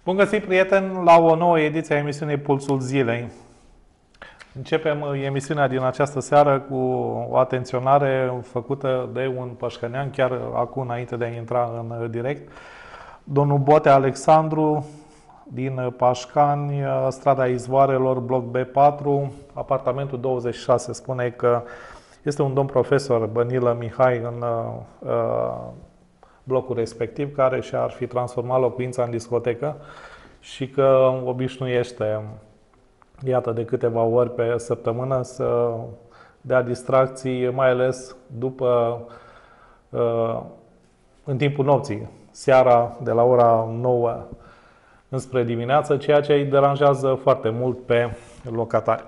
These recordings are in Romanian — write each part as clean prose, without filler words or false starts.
Bun găsit, prieteni, la o nouă ediție a emisiunii Pulsul Zilei. Începem emisiunea din această seară cu o atenționare făcută de un pășcănean, chiar acum înainte de a intra în direct. Domnul Bote Alexandru, din Pașcani, strada Izvoarelor, bloc B4, apartamentul 26. Spune că este un domn profesor, Bănilă Mihai, în blocul respectiv, care și-ar fi transformat locuința în discotecă și că obișnuiește, iată, de câteva ori pe săptămână să dea distracții, mai ales în timpul nopții, seara de la ora 9 înspre dimineață, ceea ce îi deranjează foarte mult pe locatari.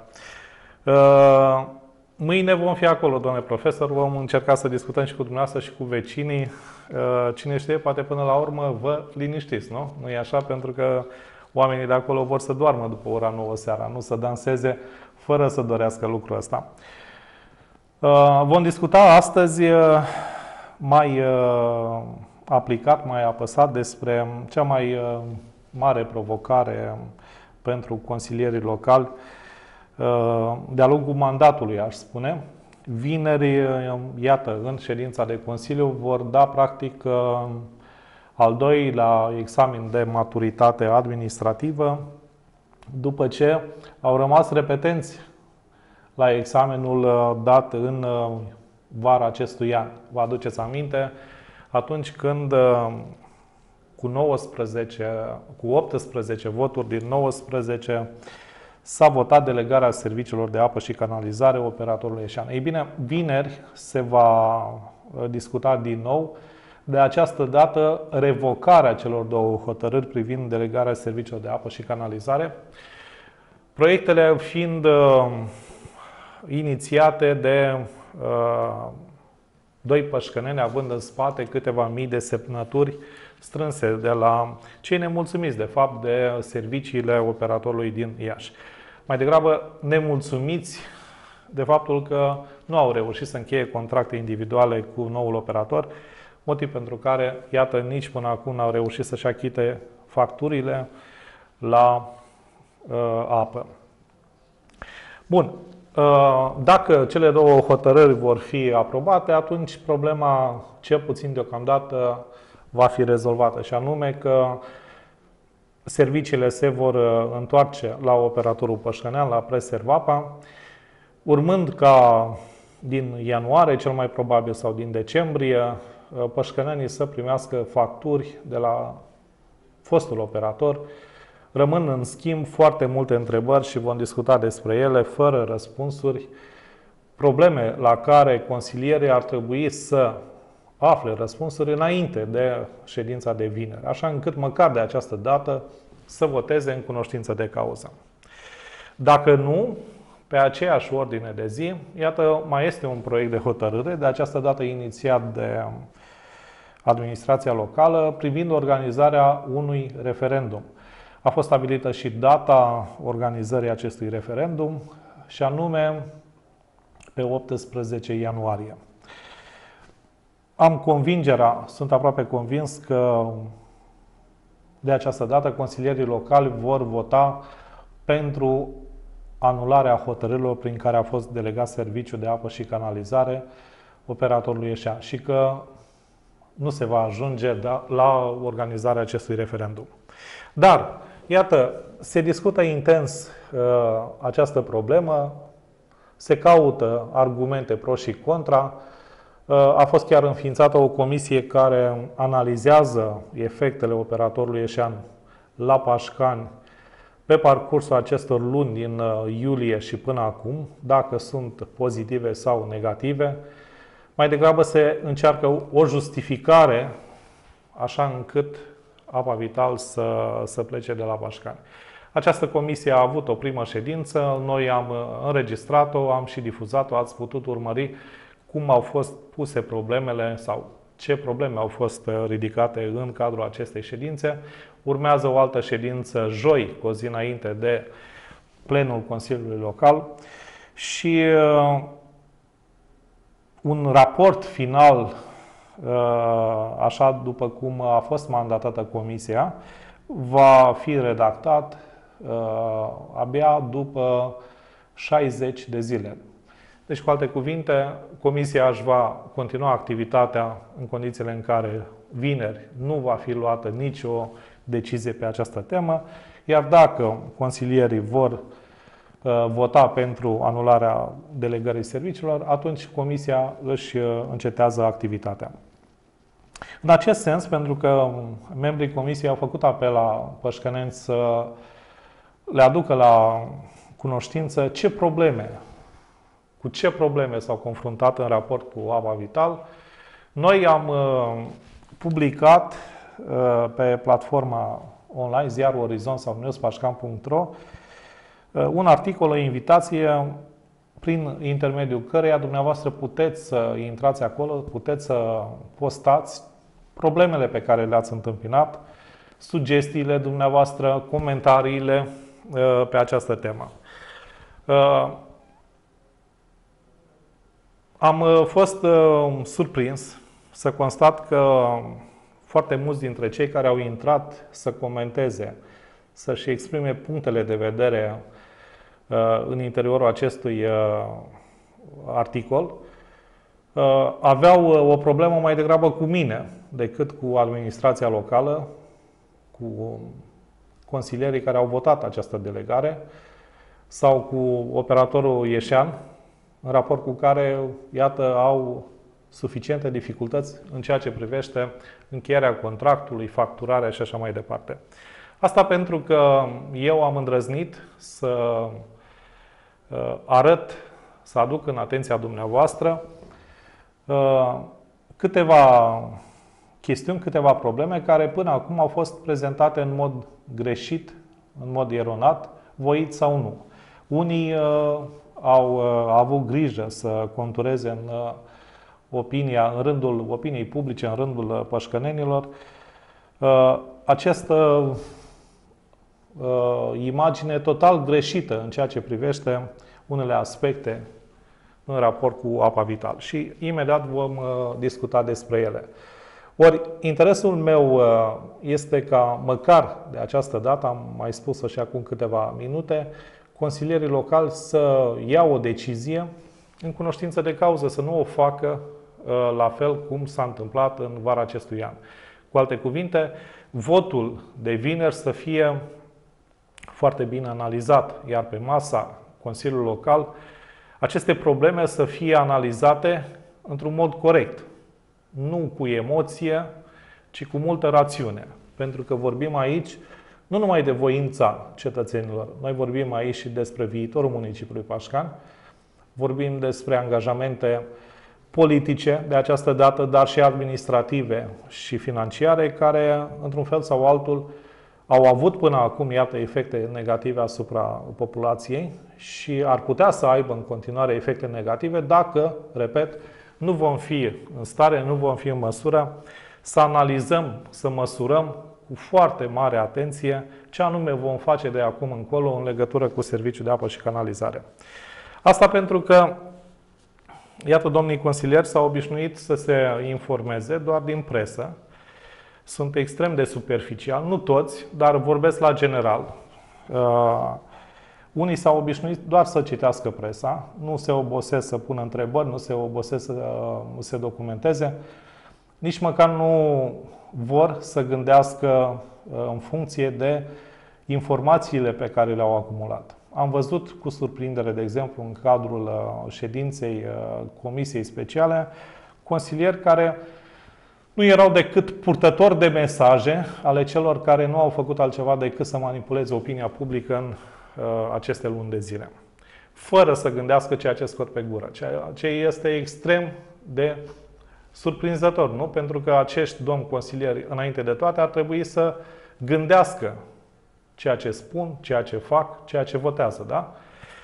Mâine vom fi acolo, domnule profesor, vom încerca să discutăm și cu dumneavoastră și cu vecinii. Cine știe, poate până la urmă vă liniștiți, nu? Nu e așa? Pentru că oamenii de acolo vor să doarmă după ora 9 seara, nu să danseze fără să dorească lucrul ăsta. Vom discuta astăzi mai aplicat, mai apăsat despre cea mai mare provocare pentru consilierii locali de-a lungul mandatului, aș spune. Vineri, iată, în ședința de Consiliu vor da practic al doilea examen de maturitate administrativă, după ce au rămas repetenți la examenul dat în vara acestui an. Vă aduceți aminte? Atunci când cu 18 voturi din 19 s-a votat delegarea serviciilor de apă și canalizare operatorului Eșean. Ei bine, vineri se va discuta din nou, de această dată, revocarea celor două hotărâri privind delegarea serviciilor de apă și canalizare, proiectele fiind inițiate de doi pășcăneni, având în spate câteva mii de semnături strânse de la cei nemulțumiți, de fapt, de serviciile operatorului din Iași. Mai degrabă nemulțumiți de faptul că nu au reușit să încheie contracte individuale cu noul operator, motiv pentru care, iată, nici până acum n-au reușit să-și achite facturile la apă. Bun. Dacă cele două hotărâri vor fi aprobate, atunci problema, cel puțin deocamdată, va fi rezolvată, și anume că serviciile se vor întoarce la operatorul pășcănean, la Preservapa, urmând ca din ianuarie, cel mai probabil, sau din decembrie, pășcănenii să primească facturi de la fostul operator. Rămân, în schimb, foarte multe întrebări și vom discuta despre ele, fără răspunsuri, probleme la care consilierii ar trebui să afle răspunsuri înainte de ședința de vineri, așa încât măcar de această dată să voteze în cunoștință de cauză. Dacă nu, pe aceeași ordine de zi, iată, mai este un proiect de hotărâre, de această dată inițiat de administrația locală, privind organizarea unui referendum. A fost stabilită și data organizării acestui referendum, și anume pe 18 ianuarie. Am convingerea, sunt aproape convins că de această dată consilierii locali vor vota pentru anularea hotărârilor prin care a fost delegat serviciul de apă și canalizare operatorului Eșean și că nu se va ajunge la organizarea acestui referendum. Dar, iată, se discută intens această problemă, se caută argumente pro și contra. A fost chiar înființată o comisie care analizează efectele operatorului Eșean la Pașcani pe parcursul acestor luni din iulie și până acum, dacă sunt pozitive sau negative. Mai degrabă se încearcă o justificare așa încât Apa Vital să plece de la Pașcani. Această comisie a avut o primă ședință, noi am înregistrat-o, am și difuzat-o, ați putut urmări cum au fost puse problemele sau ce probleme au fost ridicate în cadrul acestei ședințe. Urmează o altă ședință joi, cu o zi înainte de plenul Consiliului Local și un raport final, așa după cum a fost mandatată comisia, va fi redactat abia după 60 de zile. Deci, cu alte cuvinte, Comisia își va continua activitatea în condițiile în care vineri nu va fi luată nicio decizie pe această temă, iar dacă consilierii vor vota pentru anularea delegării serviciilor, atunci Comisia își încetează activitatea. În acest sens, pentru că membrii Comisiei au făcut apel la pășcăneni să le aducă la cunoștință cu ce probleme s-au confruntat în raport cu Apa Vital, noi am publicat pe platforma online Ziarul Orizont sau newspașcan.ro un articol, o invitație prin intermediul căreia dumneavoastră puteți să intrați acolo, puteți să postați problemele pe care le-ați întâmpinat, sugestiile dumneavoastră, comentariile pe această temă. Am fost surprins să constat că foarte mulți dintre cei care au intrat să comenteze, să-și exprime punctele de vedere în interiorul acestui articol, aveau o problemă mai degrabă cu mine decât cu administrația locală, cu consilierii care au votat această delegare sau cu operatorul ieșean, în raport cu care, iată, au suficiente dificultăți în ceea ce privește încheierea contractului, facturarea și așa mai departe. Asta pentru că eu am îndrăznit să arăt, să aduc în atenția dumneavoastră câteva chestiuni, câteva probleme care până acum au fost prezentate în mod greșit, în mod eronat, voit sau nu. Unii au avut grijă să contureze în rândul opiniei publice, în rândul pășcănenilor, această imagine total greșită în ceea ce privește unele aspecte în raport cu Apa Vital. Și imediat vom discuta despre ele. Ori, interesul meu este ca, măcar de această dată, am mai spus-o și acum câteva minute, consilierii locali să ia o decizie în cunoștință de cauză, să nu o facă la fel cum s-a întâmplat în vara acestui an. Cu alte cuvinte, votul de vineri să fie foarte bine analizat, iar pe masa Consiliului Local aceste probleme să fie analizate într-un mod corect, nu cu emoție, ci cu multă rațiune. Pentru că vorbim aici nu numai de voința cetățenilor, noi vorbim aici și despre viitorul municipiului Pașcani, vorbim despre angajamente politice de această dată, dar și administrative și financiare, care, într-un fel sau altul, au avut până acum, iată, efecte negative asupra populației și ar putea să aibă în continuare efecte negative dacă, repet, nu vom fi în stare, nu vom fi în măsură să analizăm, să măsurăm cu foarte mare atenție ce anume vom face de acum încolo în legătură cu serviciul de apă și canalizare. Asta pentru că, iată, domnii consilieri s-au obișnuit să se informeze doar din presă. Sunt extrem de superficial, nu toți, dar vorbesc la general. Unii s-au obișnuit doar să citească presa, nu se obosesc să pună întrebări, nu se obosesc să se documenteze, nici măcar nu vor să gândească în funcție de informațiile pe care le-au acumulat. Am văzut cu surprindere, de exemplu, în cadrul ședinței Comisiei Speciale, consilieri care nu erau decât purtători de mesaje ale celor care nu au făcut altceva decât să manipuleze opinia publică în aceste luni de zile, fără să gândească ceea ce scot pe gură, ceea ce este extrem de surprinzător, nu? Pentru că acești domni consilieri, înainte de toate, ar trebui să gândească ceea ce spun, ceea ce fac, ceea ce votează, da?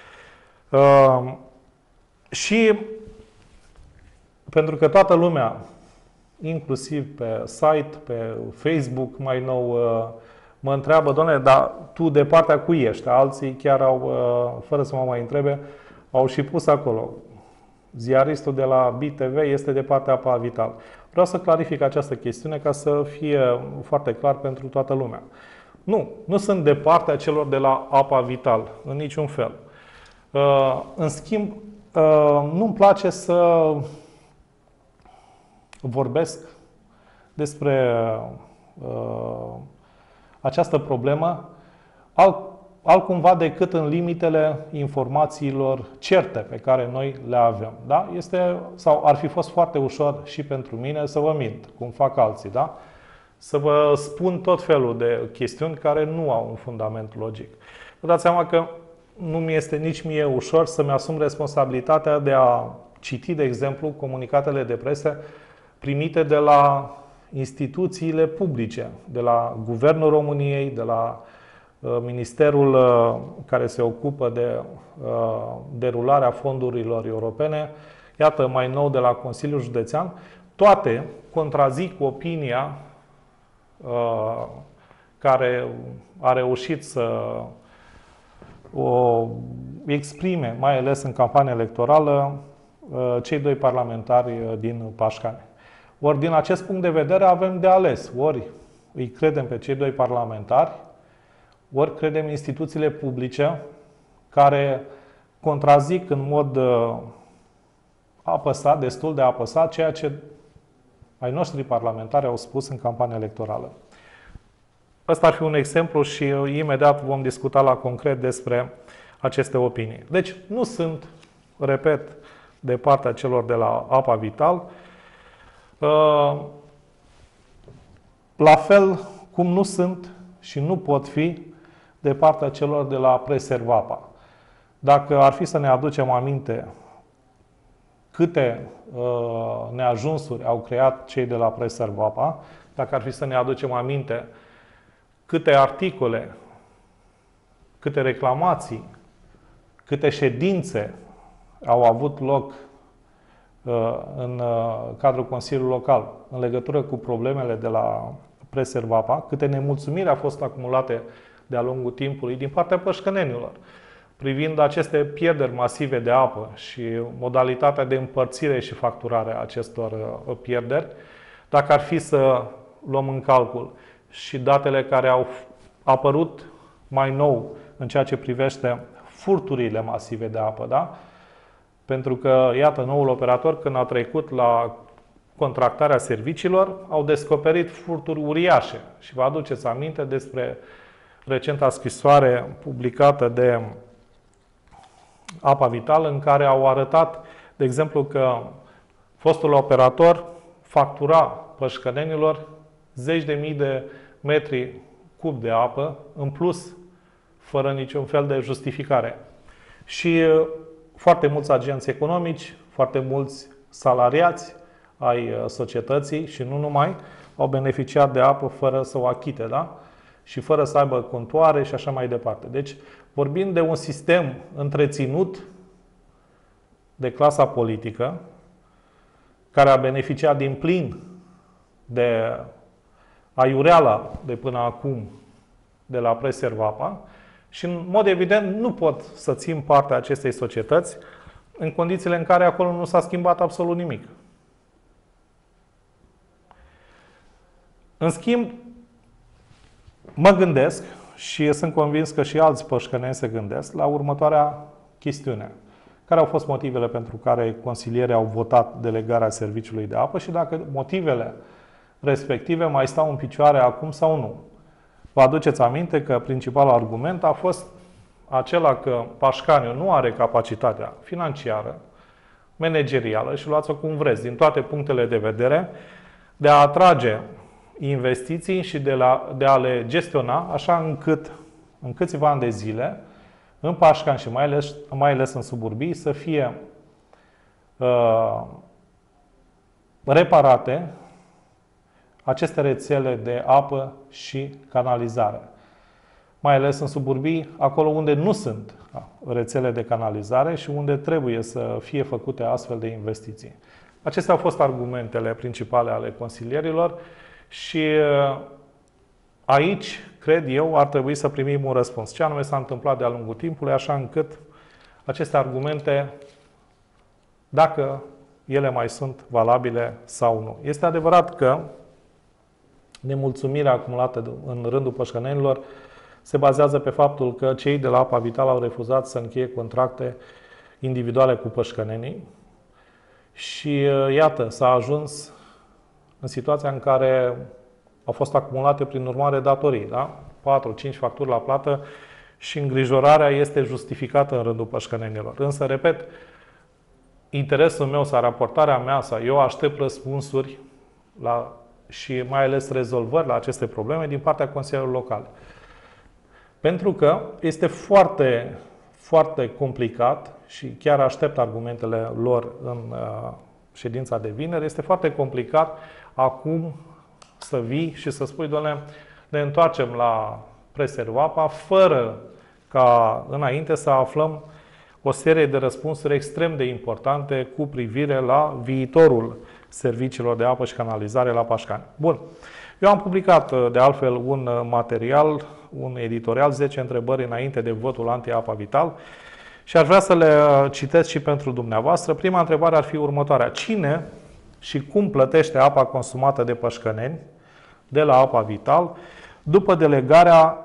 Și pentru că toată lumea, inclusiv pe site, pe Facebook, mai nou, mă întreabă, doamne, dar tu de partea cui ești? Alții chiar au, fără să mă mai întrebe, au și pus acolo. Ziaristul de la BTV este de partea Apa Vital. Vreau să clarific această chestiune ca să fie foarte clar pentru toată lumea. Nu sunt de partea celor de la Apa Vital, în niciun fel. În schimb, nu-mi place să vorbesc despre această problemă altcumva decât în limitele informațiilor certe pe care noi le avem. Da? Sau ar fi fost foarte ușor și pentru mine să vă mint, cum fac alții, da? Să vă spun tot felul de chestiuni care nu au un fundament logic. Vă dați seama că nu mi este nici mie ușor să-mi asum responsabilitatea de a citi, de exemplu, comunicatele de presă primite de la instituțiile publice, de la Guvernul României, de la Ministerul care se ocupă de derularea fondurilor europene, iată mai nou de la Consiliul Județean, toate contrazic opinia care a reușit să o exprime, mai ales în campania electorală, cei doi parlamentari din Pașcani. Ori din acest punct de vedere avem de ales. Ori îi credem pe cei doi parlamentari, ori credem instituțiile publice care contrazic în mod apăsat, destul de apăsat, ceea ce ai noștri parlamentari au spus în campania electorală. Ăsta ar fi un exemplu și imediat vom discuta la concret despre aceste opinii. Deci nu sunt, repet, de partea celor de la Apa Vital, la fel cum nu sunt și nu pot fi de partea celor de la Preservapa. Dacă ar fi să ne aducem aminte câte neajunsuri au creat cei de la Preservapa, dacă ar fi să ne aducem aminte câte articole, câte reclamații, câte ședințe au avut loc în cadrul Consiliului Local în legătură cu problemele de la Preservapa, câte nemulțumiri au fost acumulate de-a lungul timpului din partea pășcănenilor, privind aceste pierderi masive de apă și modalitatea de împărțire și facturare a acestor pierderi, dacă ar fi să luăm în calcul și datele care au apărut mai nou în ceea ce privește furturile masive de apă, da? Pentru că, iată, noul operator, când a trecut la contractarea serviciilor, au descoperit furturi uriașe. Și vă aduceți aminte despre recenta scrisoare publicată de Apa Vital, în care au arătat, de exemplu, că fostul operator factura pășcănenilor zeci de mii de metri cub de apă, în plus, fără niciun fel de justificare. Și foarte mulți agenți economici, foarte mulți salariați ai societății și nu numai, au beneficiat de apă fără să o achite, da? Și fără să aibă contoare și așa mai departe. Deci, vorbim de un sistem întreținut de clasa politică, care a beneficiat din plin de aiureala de până acum de la Preservapa și, în mod evident, nu pot să țin partea acestei societăți în condițiile în care acolo nu s-a schimbat absolut nimic. În schimb, mă gândesc și sunt convins că și alți pășcăneni se gândesc la următoarea chestiune. Care au fost motivele pentru care consilierii au votat delegarea serviciului de apă și dacă motivele respective mai stau în picioare acum sau nu. Vă aduceți aminte că principalul argument a fost acela că Pașcaniu nu are capacitatea financiară, managerială și luați-o cum vreți, din toate punctele de vedere, de a atrage investiții și de a le gestiona așa încât în câțiva ani de zile în Pașcani și mai ales în suburbii să fie reparate aceste rețele de apă și canalizare. Mai ales în suburbii, acolo unde nu sunt rețele de canalizare și unde trebuie să fie făcute astfel de investiții. Acestea au fost argumentele principale ale consilierilor și aici, cred eu, ar trebui să primim un răspuns. Ce anume s-a întâmplat de-a lungul timpului, așa încât aceste argumente, dacă ele mai sunt valabile sau nu. Este adevărat că nemulțumirea acumulată în rândul pășcănenilor se bazează pe faptul că cei de la Apa Vitală au refuzat să încheie contracte individuale cu pășcănenii și iată, s-a ajuns în situația în care au fost acumulate prin urmare datorii, da? 4-5 facturi la plată și îngrijorarea este justificată în rândul pășcănenilor. Însă, repet, interesul meu sau raportarea mea, sau eu aștept răspunsuri și mai ales rezolvări la aceste probleme din partea consiliilor locale. Pentru că este foarte, foarte complicat și chiar aștept argumentele lor în ședința de vineri, este foarte complicat acum să vii și să spui, doamne, ne întoarcem la Preservapa fără ca înainte să aflăm o serie de răspunsuri extrem de importante cu privire la viitorul serviciilor de apă și canalizare la Pașcani. Bun. Eu am publicat, de altfel, un material, un editorial, 10 întrebări înainte de votul anti-Apa Vital și aș vrea să le citesc și pentru dumneavoastră. Prima întrebare ar fi următoarea. Cine și cum plătește apa consumată de pășcăneni de la Apa Vital după delegarea,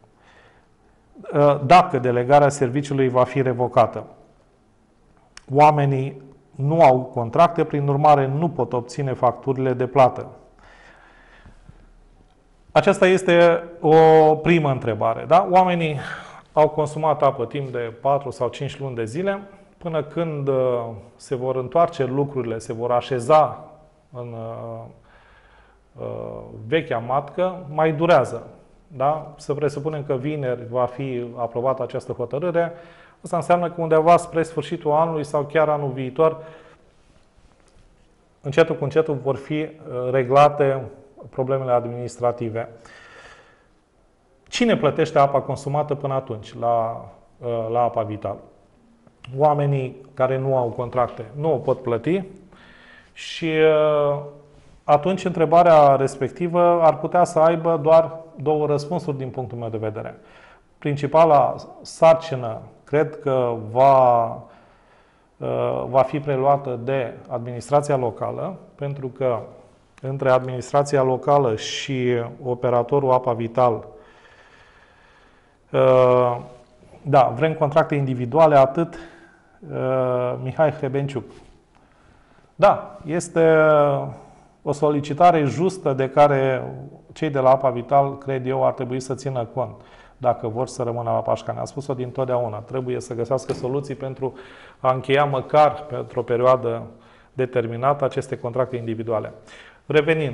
dacă delegarea serviciului va fi revocată? Oamenii nu au contracte, prin urmare nu pot obține facturile de plată. Aceasta este o primă întrebare. Da? Oamenii au consumat apă timp de 4 sau 5 luni de zile, până când se vor întoarce lucrurile, se vor așeza în vechea matcă, mai durează. Da? Să presupunem că vineri va fi aprobată această hotărâre. Asta înseamnă că undeva spre sfârșitul anului sau chiar anul viitor, încetul cu încetul vor fi reglate problemele administrative. Cine plătește apa consumată până atunci la Apa Vital? Oamenii care nu au contracte nu o pot plăti și atunci întrebarea respectivă ar putea să aibă doar două răspunsuri din punctul meu de vedere. Principala sarcină cred că va fi preluată de administrația locală, pentru că între administrația locală și operatorul Apa Vital, da, vrem contracte individuale, atât Mihai Hrebenciuc. Da, este o solicitare justă de care cei de la Apa Vital, cred eu, ar trebui să țină cont dacă vor să rămână la Pașcani. Am spus-o dintotdeauna. Trebuie să găsească soluții pentru a încheia măcar pentru o perioadă determinată aceste contracte individuale. Revenind,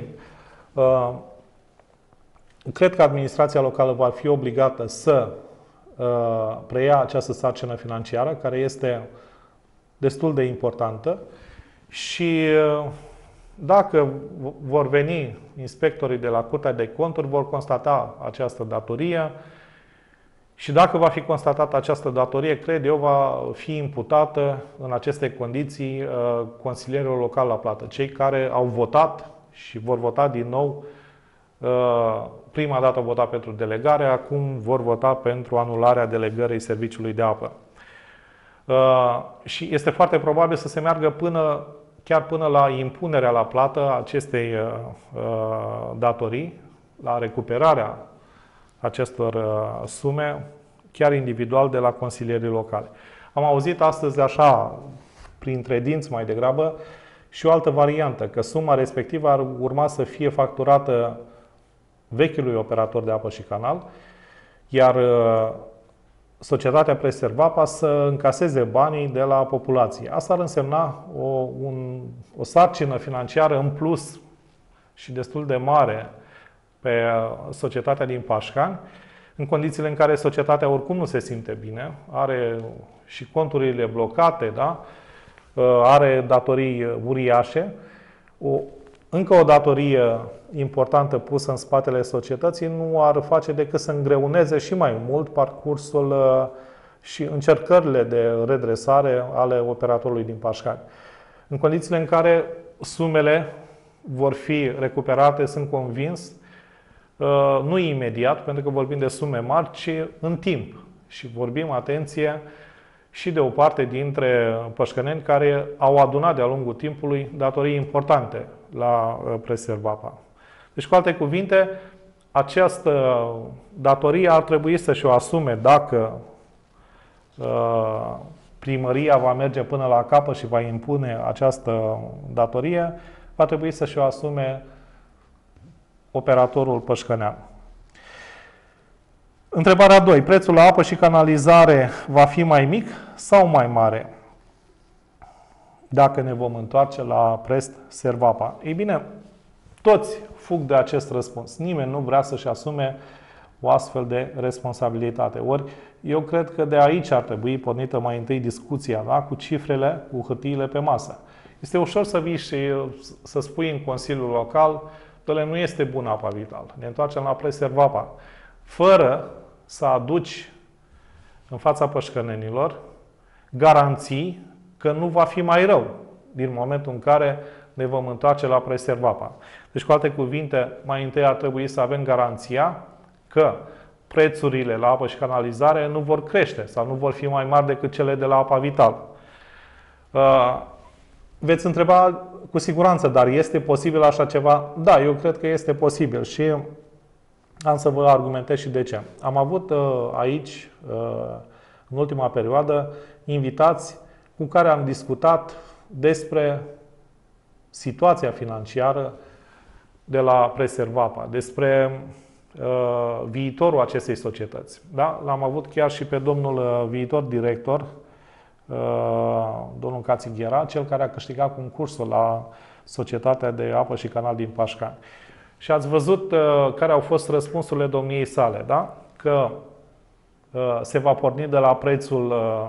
cred că administrația locală va fi obligată să preia această sarcină financiară, care este destul de importantă și dacă vor veni inspectorii de la Curtea de Conturi, vor constata această datorie și dacă va fi constatată această datorie, cred eu, va fi imputată în aceste condiții consilierilor locali la plată. Cei care au votat și vor vota din nou, prima dată au votat pentru delegare, acum vor vota pentru anularea delegării serviciului de apă. Și este foarte probabil să se meargă chiar până la impunerea la plată acestei datorii, la recuperarea acestor sume, chiar individual de la consilierii locale. Am auzit astăzi așa, printre dinți mai degrabă, și o altă variantă, că suma respectivă ar urma să fie facturată vechiului operator de apă și canal, iar societatea Preservapa să încaseze banii de la populație. Asta ar însemna o sarcină financiară în plus și destul de mare pe societatea din Pașcani, în condițiile în care societatea oricum nu se simte bine, are și conturile blocate, da? Are datorii uriașe. Încă o datorie importantă pusă în spatele societății nu ar face decât să îngreuneze și mai mult parcursul și încercările de redresare ale operatorului din Pașcani. În condițiile în care sumele vor fi recuperate, sunt convins, nu imediat, pentru că vorbim de sume mari, ci în timp. Și vorbim, atenție, și de o parte dintre pășcăneni care au adunat de-a lungul timpului datorii importante la Preservapa. Deci, cu alte cuvinte, această datorie ar trebui să și-o asume dacă primăria va merge până la capăt și va impune această datorie, va trebui să și-o asume operatorul pășcănean. Întrebarea 2. Prețul la apă și canalizare va fi mai mic sau mai mare dacă ne vom întoarce la Prest Servapa? Ei bine, toți fug de acest răspuns. Nimeni nu vrea să-și asume o astfel de responsabilitate. Ori eu cred că de aici ar trebui pornită mai întâi discuția, da? Cu cifrele, cu hârtiile pe masă. Este ușor să vii și să spui în Consiliul Local, nu este bună apa Vital, ne întoarcem la Prest Servapa, fără să aduci în fața pășcănenilor garanții că nu va fi mai rău din momentul în care ne vom întoarce la Prest Servapa. Deci, cu alte cuvinte, mai întâi ar trebui să avem garanția că prețurile la apă și canalizare nu vor crește sau nu vor fi mai mari decât cele de la apa Vital. Veți întreba cu siguranță, dar este posibil așa ceva? Da, eu cred că este posibil și am să vă argumentez și de ce. Am avut aici, în ultima perioadă, invitați cu care am discutat despre situația financiară de la Prest Servapa, despre viitorul acestei societăți. Da? L-am avut chiar și pe domnul viitor director, domnul Cațighera, cel care a câștigat concursul la Societatea de Apă și Canal din Pașcani. Și ați văzut care au fost răspunsurile domniei sale, da? Că se va porni de la prețul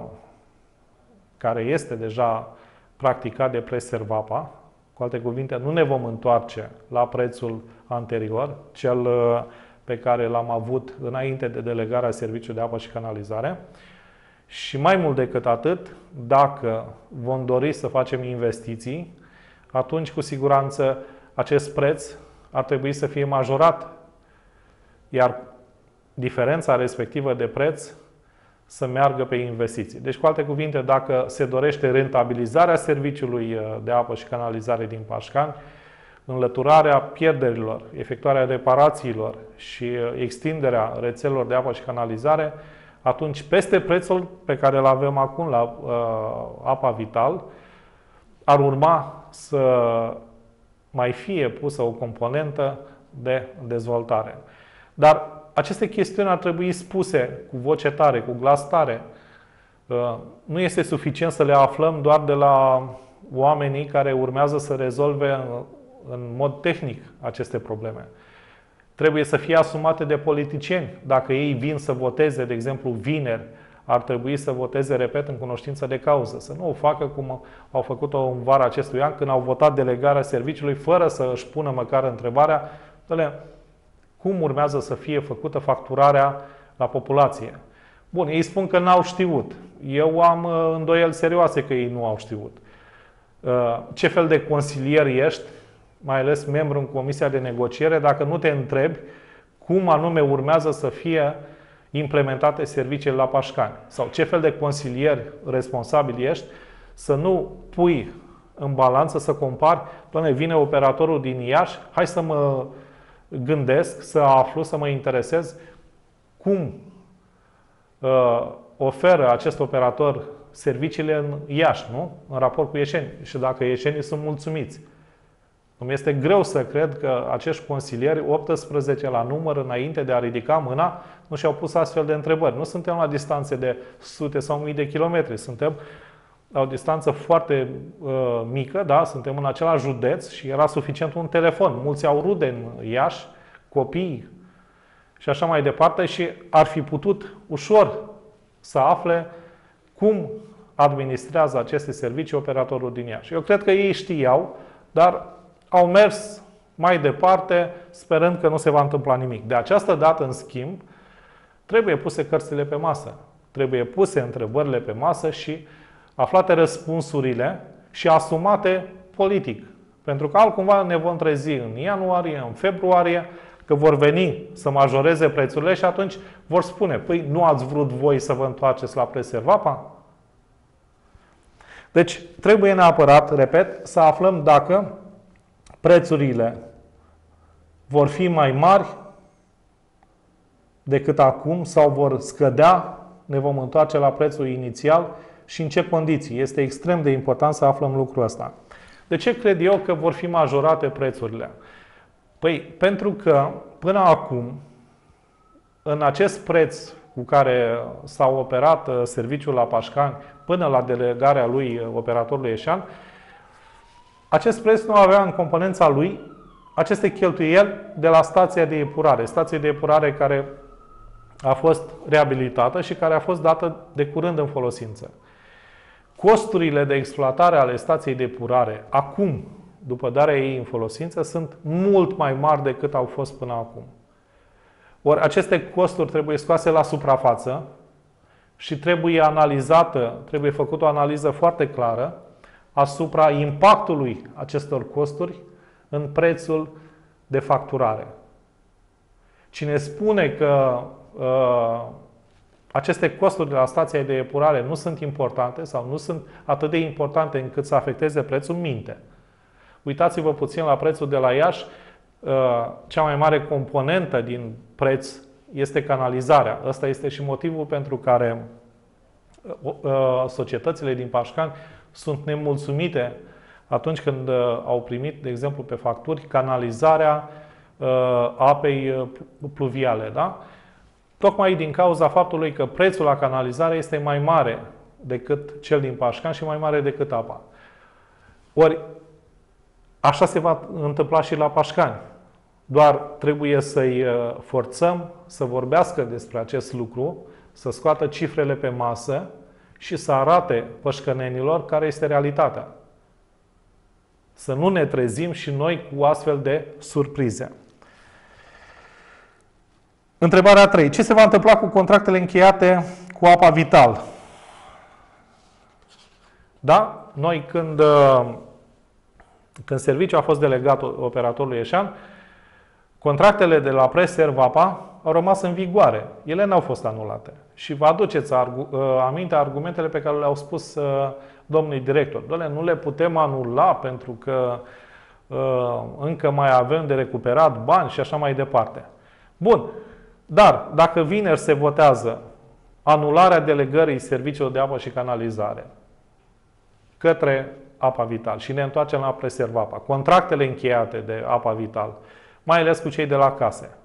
care este deja practicat de Prest Servapa. Cu alte cuvinte, nu ne vom întoarce la prețul anterior, cel pe care l-am avut înainte de delegarea Serviciului de Apă și Canalizare. Și mai mult decât atât, dacă vom dori să facem investiții, atunci cu siguranță acest preț ar trebui să fie majorat, iar diferența respectivă de preț să meargă pe investiții. Deci, cu alte cuvinte, dacă se dorește rentabilizarea serviciului de apă și canalizare din Pașcani, înlăturarea pierderilor, efectuarea reparațiilor și extinderea rețelelor de apă și canalizare, atunci peste prețul pe care îl avem acum la apa Vital, ar urma să mai fie pusă o componentă de dezvoltare. Dar aceste chestiuni ar trebui spuse cu voce tare, cu glas tare. Nu este suficient să le aflăm doar de la oamenii care urmează să rezolve în mod tehnic aceste probleme. Trebuie să fie asumate de politicieni. Dacă ei vin să voteze, de exemplu, vineri, ar trebui să voteze, repet, în cunoștință de cauză. Să nu o facă cum au făcut-o în vara acestui an, când au votat delegarea serviciului, fără să își pună măcar întrebarea, cum urmează să fie făcută facturarea la populație. Bun, ei spun că n-au știut. Eu am îndoieli serioase că ei nu au știut. Ce fel de consilier ești, mai ales membru în Comisia de Negociere, dacă nu te întrebi cum anume urmează să fie implementate serviciile la Pașcani? Sau ce fel de consilier responsabil ești să nu pui în balanță, să compari, doamne, vine operatorul din Iași, hai să mă gândesc, să aflu, să mă interesez cum oferă acest operator serviciile în Iași, nu? În raport cu ieșeni. Și dacă ieșenii sunt mulțumiți. Îmi este greu să cred că acești consilieri, 18 la număr, înainte de a ridica mâna, nu și-au pus astfel de întrebări. Nu suntem la distanțe de sute sau mii de kilometri. Suntem la o distanță foarte mică, da? Suntem în același județ și era suficient un telefon. Mulți au rude în Iași, copii și așa mai departe și ar fi putut ușor să afle cum administrează aceste servicii operatorul din Iași. Eu cred că ei știau, dar au mers mai departe, sperând că nu se va întâmpla nimic. De această dată, în schimb, trebuie puse cărțile pe masă. Trebuie puse întrebările pe masă și aflate răspunsurile și asumate politic. Pentru că altcumva ne vom trezi în ianuarie, în februarie, că vor veni să majoreze prețurile și atunci vor spune, păi nu ați vrut voi să vă întoarceți la Prest Servapa? Deci trebuie neapărat, repet, să aflăm dacă prețurile vor fi mai mari decât acum sau vor scădea, ne vom întoarce la prețul inițial și în ce condiții. Este extrem de important să aflăm lucrul ăsta. De ce cred eu că vor fi majorate prețurile? Păi, pentru că până acum, în acest preț cu care s-a operat serviciul la Pașcani, până la delegarea lui operatorului Eșan, acest preț nu avea în componența lui aceste cheltuieli de la stația de epurare. Stație de epurare care a fost reabilitată și care a fost dată de curând în folosință. Costurile de exploatare ale stației de epurare acum, după darea ei în folosință, sunt mult mai mari decât au fost până acum. Ori aceste costuri trebuie scoase la suprafață și trebuie făcută o analiză foarte clară asupra impactului acestor costuri în prețul de facturare. Cine spune că aceste costuri de la stația de epurare nu sunt importante sau nu sunt atât de importante încât să afecteze prețul, minte. Uitați-vă puțin la prețul de la Iași. Cea mai mare componentă din preț este canalizarea. Ăsta este și motivul pentru care societățile din Pașcani sunt nemulțumite atunci când au primit, de exemplu, pe facturi, canalizarea apei pluviale. Da? Tocmai din cauza faptului că prețul la canalizare este mai mare decât cel din Pașcani și mai mare decât apa. Ori, așa se va întâmpla și la Pașcani. Doar trebuie să-i forțăm să vorbească despre acest lucru, să scoată cifrele pe masă și să arate pășcănenilor care este realitatea. Să nu ne trezim și noi cu astfel de surprize. Întrebarea 3. Ce se va întâmpla cu contractele încheiate cu Apa Vital? Da? Noi când serviciul a fost delegat operatorului Eșan, contractele de la Preserv Apa au rămas în vigoare. Ele n-au fost anulate. Și vă aduceți aminte argumentele pe care le-au spus domnului director. Doamne, nu le putem anula pentru că încă mai avem de recuperat bani și așa mai departe. Bun. Dar dacă vineri se votează anularea delegării serviciilor de apă și canalizare către Apa Vital și ne întoarcem la Preserv Apa, contractele încheiate de Apa Vital, mai ales cu cei de la case,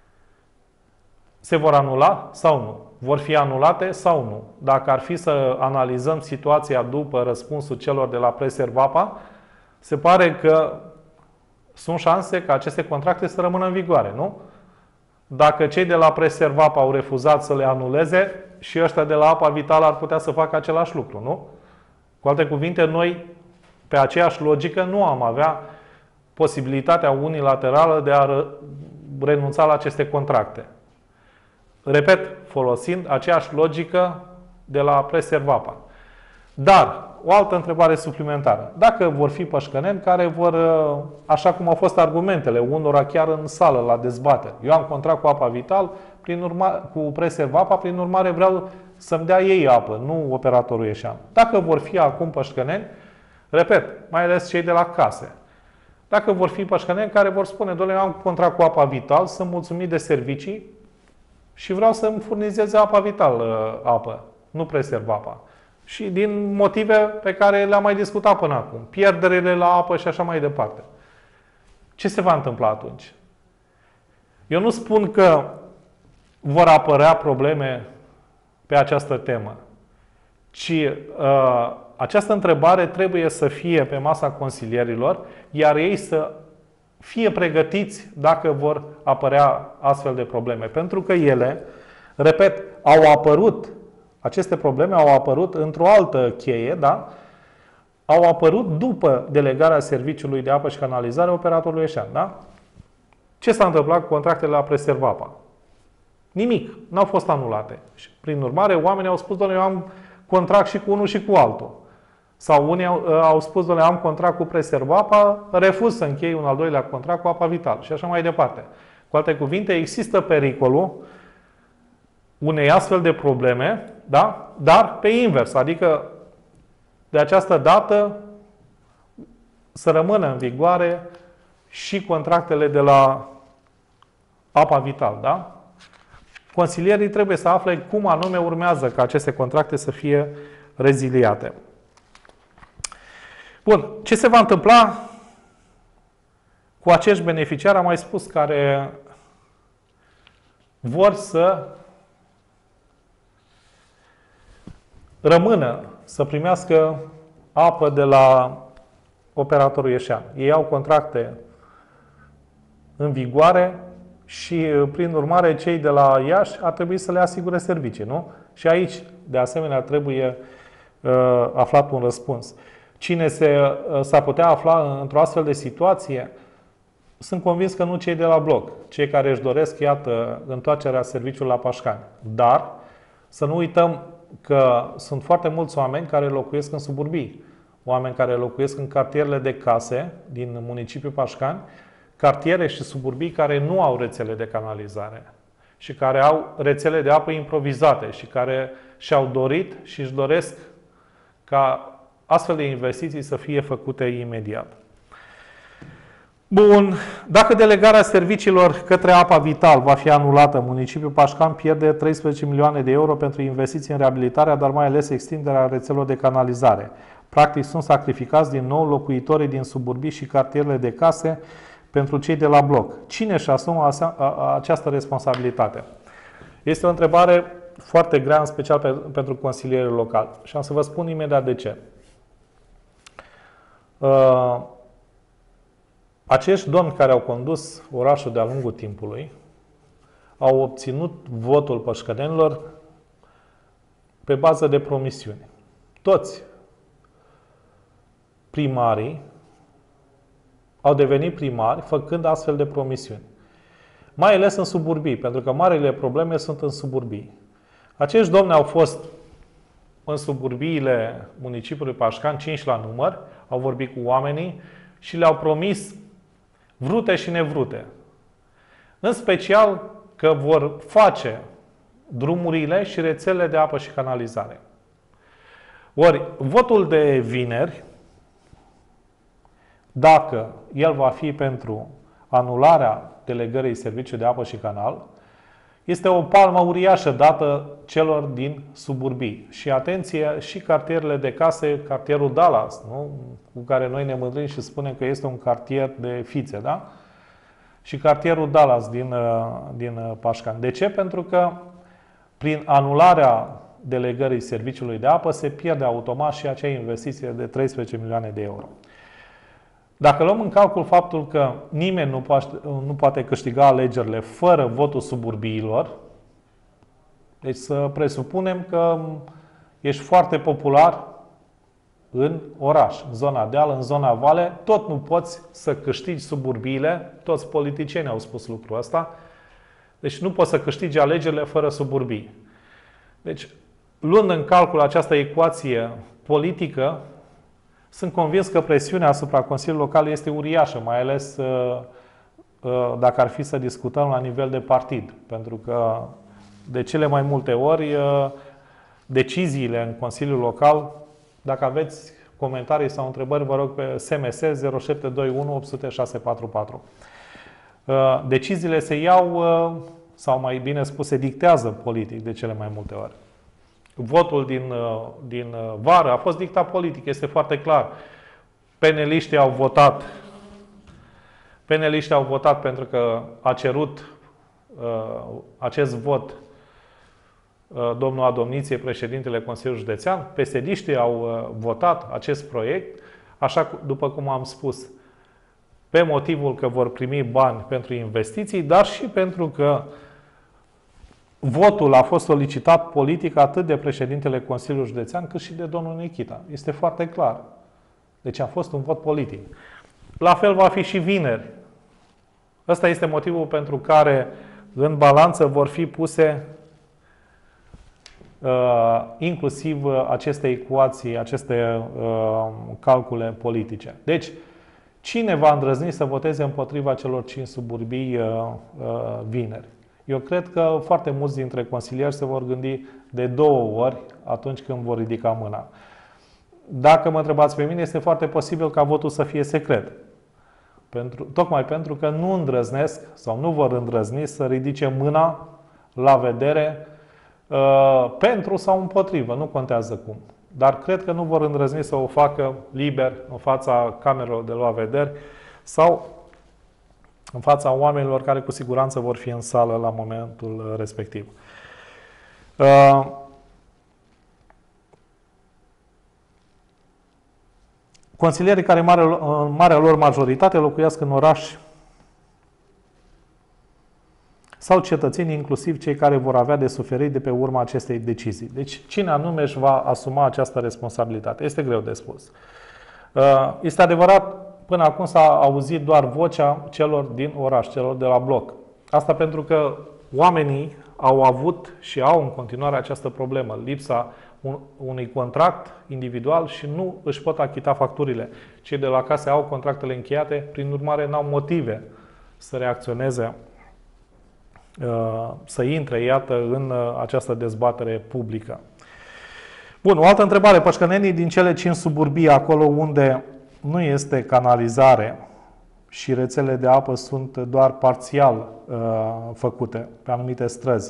se vor anula sau nu? Vor fi anulate sau nu? Dacă ar fi să analizăm situația după răspunsul celor de la Preserv Apa, se pare că sunt șanse ca aceste contracte să rămână în vigoare, nu? Dacă cei de la Preserv Apa au refuzat să le anuleze, și ăștia de la Apa Vital ar putea să facă același lucru, nu? Cu alte cuvinte, noi, pe aceeași logică, nu am avea posibilitatea unilaterală de a renunța la aceste contracte. Repet, folosind aceeași logică de la Preserv Apa. Dar, o altă întrebare suplimentară. Dacă vor fi pășcăneni care vor, așa cum au fost argumentele, unora chiar în sală, la dezbateri. Eu am contract cu Apa Vital, cu Preserv Apa, prin urmare vreau să-mi dea ei apă, nu operatorul Eșan. Dacă vor fi acum pășcăneni, repet, mai ales cei de la case. Dacă vor fi pășcăneni care vor spune, doamne, am contract cu Apa Vital, sunt mulțumit de servicii și vreau să-mi furnizeze Apa Vital apă, nu Preserv Apa. Și din motive pe care le-am mai discutat până acum. Pierderile la apă și așa mai departe. Ce se va întâmpla atunci? Eu nu spun că vor apărea probleme pe această temă, ci această întrebare trebuie să fie pe masa consilierilor, iar ei să fie pregătiți dacă vor apărea astfel de probleme. Pentru că ele, repet, aceste probleme au apărut într-o altă cheie, da? Au apărut după delegarea serviciului de apă și canalizare operatorului Eșan, da? Ce s-a întâmplat cu contractele la Preserv Apa? Nimic. N-au fost anulate. Și, prin urmare, oamenii au spus, doamne, eu am contract și cu unul și cu altul. Sau unii au spus, doamne, am contract cu Preserv Apa, refuz să închei un al doilea contract cu Apa Vital. Și așa mai departe. Cu alte cuvinte, există pericolul unei astfel de probleme, da? Dar pe invers, adică de această dată să rămână în vigoare și contractele de la Apa Vital, da? Consilierii trebuie să afle cum anume urmează ca aceste contracte să fie reziliate. Bun. Ce se va întâmpla cu acești beneficiari, am mai spus, care vor să rămână, să primească apă de la operatorul ieșean. Ei au contracte în vigoare și, prin urmare, cei de la Iași ar trebui să le asigure servicii, nu? Și aici, de asemenea, trebuie aflat un răspuns. Cine s-ar putea afla într-o astfel de situație? Sunt convins că nu cei de la bloc, cei care își doresc, iată, întoarcerea serviciului la Pașcani. Dar să nu uităm că sunt foarte mulți oameni care locuiesc în suburbii, oameni care locuiesc în cartierele de case din municipiul Pașcani, cartiere și suburbii care nu au rețele de canalizare și care au rețele de apă improvizate și care și-au dorit și își doresc ca astfel de investiții să fie făcute imediat. Bun. Dacă delegarea serviciilor către Apa Vital va fi anulată, municipiul Pașcani pierde 13 milioane de euro pentru investiții în reabilitarea, dar mai ales extinderea rețelelor de canalizare. Practic sunt sacrificați din nou locuitorii din suburbii și cartierele de case pentru cei de la bloc. Cine își asumă această responsabilitate? Este o întrebare foarte grea, în special pentru consilierii locali. Și am să vă spun imediat de ce. Acești domni care au condus orașul de-a lungul timpului au obținut votul pășcădenilor pe bază de promisiuni. Toți primarii au devenit primari făcând astfel de promisiuni. Mai ales în suburbii, pentru că marile probleme sunt în suburbii. Acești domni au fost în suburbiile municipiului Pașcani, 5 la număr, au vorbit cu oamenii și le-au promis vrute și nevrute. În special că vor face drumurile și rețelele de apă și canalizare. Ori, votul de vineri, dacă el va fi pentru anularea delegării serviciului de apă și canal, este o palmă uriașă dată celor din suburbii. Și atenție, și cartierele de case, cartierul Dallas, nu? Cu care noi ne mândrim și spunem că este un cartier de fițe, da? Și cartierul Dallas din Pașcani. De ce? Pentru că prin anularea delegării serviciului de apă se pierde automat și acea investiție de 13 milioane de euro. Dacă luăm în calcul faptul că nimeni nu poate câștiga alegerile fără votul suburbiilor, deci să presupunem că ești foarte popular în oraș, în zona deal, în zona vale, tot nu poți să câștigi suburbiile, toți politicienii au spus lucrul ăsta, deci nu poți să câștigi alegerile fără suburbii. Deci, luând în calcul această ecuație politică, sunt convins că presiunea asupra Consiliului Local este uriașă, mai ales dacă ar fi să discutăm la nivel de partid. Pentru că de cele mai multe ori deciziile în Consiliul Local, dacă aveți comentarii sau întrebări, vă rog pe SMS 0721 800 644. Deciziile se iau, sau mai bine spus, se dictează politic de cele mai multe ori. Votul din vară a fost dictat politic, este foarte clar. Peneliștii au votat. Peneliștii au votat pentru că a cerut acest vot domnul Adomniție, președintele Consiliului Județean. PSD-știi au votat acest proiect, așa după cum am spus, pe motivul că vor primi bani pentru investiții, dar și pentru că votul a fost solicitat politic atât de președintele Consiliului Județean cât și de domnul Nichita. Este foarte clar. Deci a fost un vot politic. La fel va fi și vineri. Ăsta este motivul pentru care în balanță vor fi puse inclusiv aceste ecuații, aceste calcule politice. Deci, cine va îndrăzni să voteze împotriva celor 5 suburbii vineri? Eu cred că foarte mulți dintre consilieri se vor gândi de 2 ori atunci când vor ridica mâna. Dacă mă întrebați pe mine, este foarte posibil ca votul să fie secret. Tocmai pentru că nu îndrăznesc sau nu vor îndrăzni să ridice mâna la vedere pentru sau împotrivă, nu contează cum. Dar cred că nu vor îndrăzni să o facă liber în fața camerelor de luat vederi sau în fața oamenilor care cu siguranță vor fi în sală la momentul respectiv. Consilierii care în marea lor majoritate locuiesc în oraș sau cetățenii, inclusiv cei care vor avea de suferit de pe urma acestei decizii. Deci, cine anume își va asuma această responsabilitate? Este greu de spus. Este adevărat, până acum s-a auzit doar vocea celor din oraș, celor de la bloc. Asta pentru că oamenii au avut și au în continuare această problemă, lipsa unui contract individual și nu își pot achita facturile. Cei de la case au contractele încheiate, prin urmare n-au motive să reacționeze, să intre, iată, în această dezbatere publică. Bun, o altă întrebare. Pășcănenii din cele 5 suburbii, acolo unde nu este canalizare și rețele de apă sunt doar parțial făcute pe anumite străzi,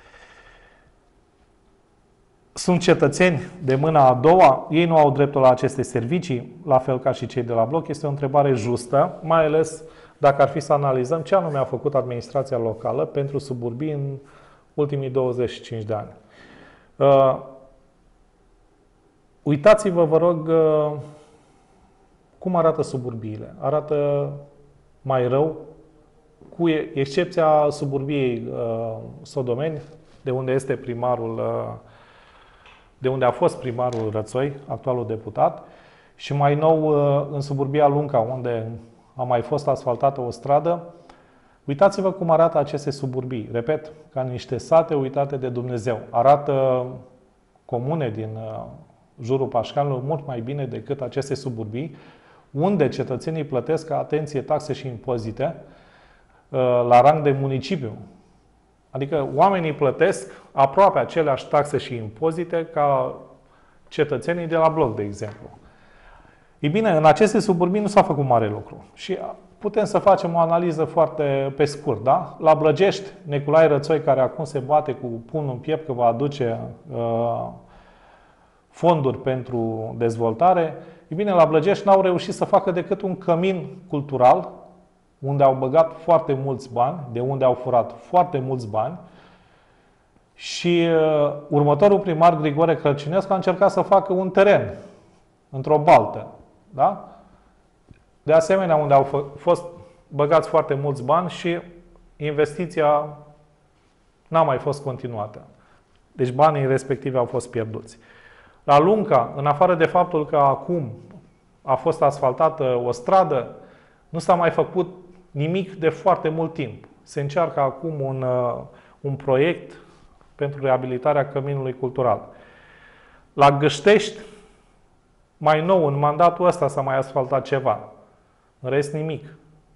sunt cetățeni de mâna a doua, ei nu au dreptul la aceste servicii, la fel ca și cei de la bloc. Este o întrebare justă, mai ales dacă ar fi să analizăm ce anume a făcut administrația locală pentru suburbii în ultimii 25 de ani. Uitați-vă, vă rog, cum arată suburbiile. Arată mai rău, cu excepția suburbiei Sodomeni, de unde este primarul, de unde a fost primarul Rățoi, actualul deputat, și mai nou în suburbia Lunca, unde a mai fost asfaltată o stradă. Uitați-vă cum arată aceste suburbii. Repet, ca niște sate uitate de Dumnezeu. Arată comune din jurul Pașcanului mult mai bine decât aceste suburbii, unde cetățenii plătesc, atenție, taxe și impozite la rang de municipiu. Adică oamenii plătesc aproape aceleași taxe și impozite ca cetățenii de la bloc, de exemplu. Ei bine, în aceste suburbii nu s-a făcut mare lucru. Și putem să facem o analiză foarte pe scurt. Da? La Blăgești, Nicolae Rățoi, care acum se bate cu pumnul în piept că va aduce fonduri pentru dezvoltare, ei bine, la Blăgești n-au reușit să facă decât un cămin cultural, unde au băgat foarte mulți bani, de unde au furat foarte mulți bani, și următorul primar, Grigore Crăciunescu, a încercat să facă un teren într-o baltă. Da? De asemenea, unde au fost băgați foarte mulți bani și investiția n-a mai fost continuată. Deci banii respectivi au fost pierduți. La Lunca, în afară de faptul că acum a fost asfaltată o stradă, nu s-a mai făcut nimic de foarte mult timp. Se încearcă acum un proiect pentru reabilitarea căminului cultural. La Găștești, mai nou, în mandatul ăsta s-a mai asfaltat ceva. În rest, nimic.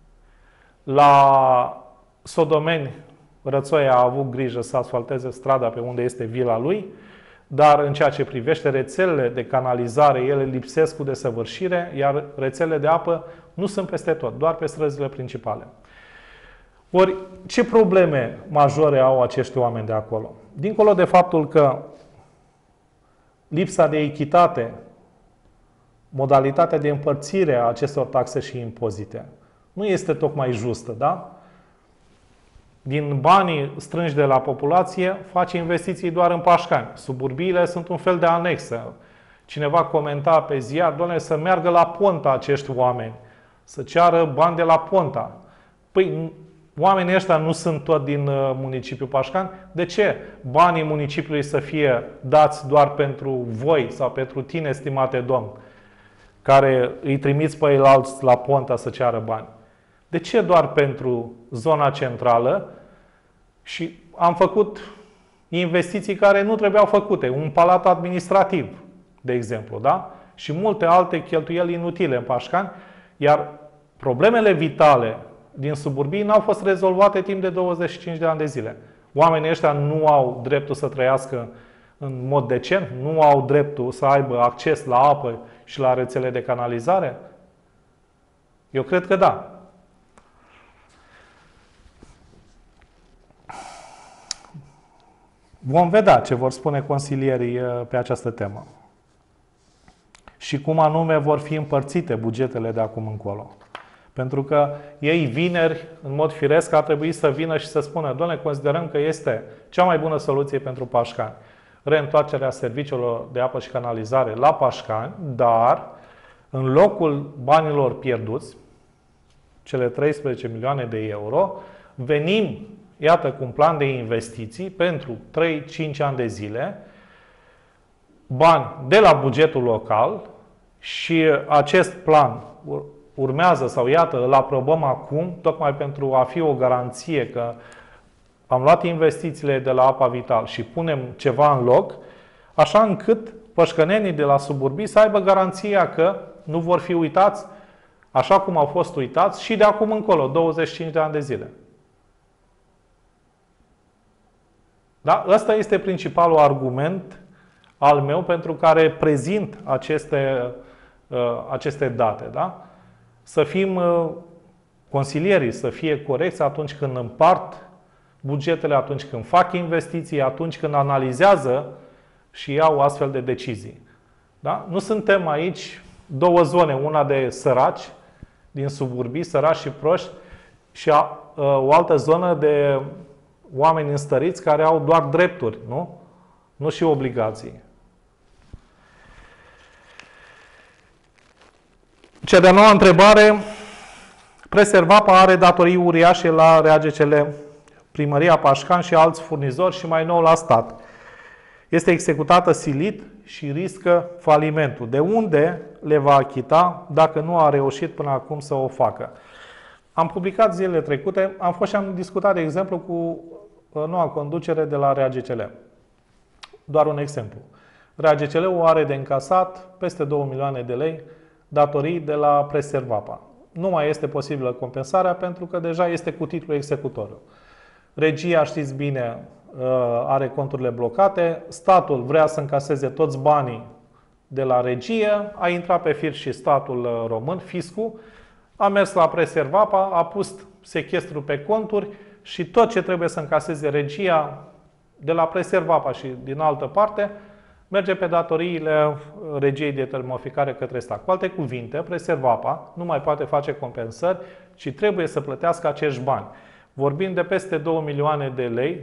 La Sodomeni, Rățoi a avut grijă să asfalteze strada pe unde este vila lui, dar în ceea ce privește rețelele de canalizare, ele lipsesc cu desăvârșire, iar rețelele de apă nu sunt peste tot, doar pe străzile principale. Ori, ce probleme majore au acești oameni de acolo? Dincolo de faptul că lipsa de echitate, modalitatea de împărțire a acestor taxe și impozite nu este tocmai justă, da? Din banii strânși de la populație, face investiții doar în Pașcani. Suburbiile sunt un fel de anexă. Cineva comenta pe ziar, doamne, să meargă la Ponta acești oameni, să ceară bani de la Ponta. Păi, oamenii ăștia nu sunt tot din municipiul Pașcani. De ce banii municipiului să fie dați doar pentru voi sau pentru tine, stimate domn, care îi trimiți pe ei alți la Ponta să ceară bani? De ce doar pentru zona centrală? Și am făcut investiții care nu trebuiau făcute. Un palat administrativ, de exemplu, da? Și multe alte cheltuieli inutile în Pașcani, iar problemele vitale din suburbii n-au fost rezolvate timp de 25 de ani de zile. Oamenii ăștia nu au dreptul să trăiască în mod decent, nu au dreptul să aibă acces la apă și la rețele de canalizare? Eu cred că da. Vom vedea ce vor spune consilierii pe această temă și cum anume vor fi împărțite bugetele de acum încolo. Pentru că ei vineri, în mod firesc, ar trebui să vină și să spună: doamne, considerăm că este cea mai bună soluție pentru Pașcani reîntoarcerea serviciilor de apă și canalizare la Pașcani, dar în locul banilor pierduți, cele 13 milioane de euro, venim, iată, cu un plan de investiții pentru 3-5 ani de zile, bani de la bugetul local, și acest plan urmează, sau iată, îl aprobăm acum, tocmai pentru a fi o garanție că am luat investițiile de la Apa Vital și punem ceva în loc, așa încât pășcănenii de la suburbii să aibă garanția că nu vor fi uitați așa cum au fost uitați și de acum încolo, 25 de ani de zile. Da? Ăsta este principalul argument al meu pentru care prezint aceste date. Da? Să fim consilierii, să fie corecți atunci când împart bugetele, atunci când fac investiții, atunci când analizează și iau astfel de decizii. Da? Nu suntem aici două zone, una de săraci din suburbii, săraci și proști, și o altă zonă de oameni înstăriți care au doar drepturi, nu? Nu și obligații. Cea de-a noua întrebare: Preservapa are datorii uriașe la RAGCL, Primăria Pașcani și alți furnizori și mai nou la stat. Este executată silit și riscă falimentul. De unde le va achita dacă nu a reușit până acum să o facă? Am publicat zilele trecute, am fost și am discutat, de exemplu, cu noua conducere de la RAGCL. Doar un exemplu. RAGCL-ul are de încasat peste 2 milioane de lei datorii de la Preservapa. Nu mai este posibilă compensarea pentru că deja este cu titlul executoriu. Regia, știți bine, are conturile blocate, statul vrea să încaseze toți banii de la regie, a intrat pe fir și statul român, fiscul, a mers la Preservapa, a pus sechestru pe conturi și tot ce trebuie să încaseze regia de la Preservapa și din altă parte merge pe datoriile regiei de termoficare către stat. Cu alte cuvinte, Preservapa nu mai poate face compensări, ci trebuie să plătească acești bani. Vorbim de peste 2 milioane de lei,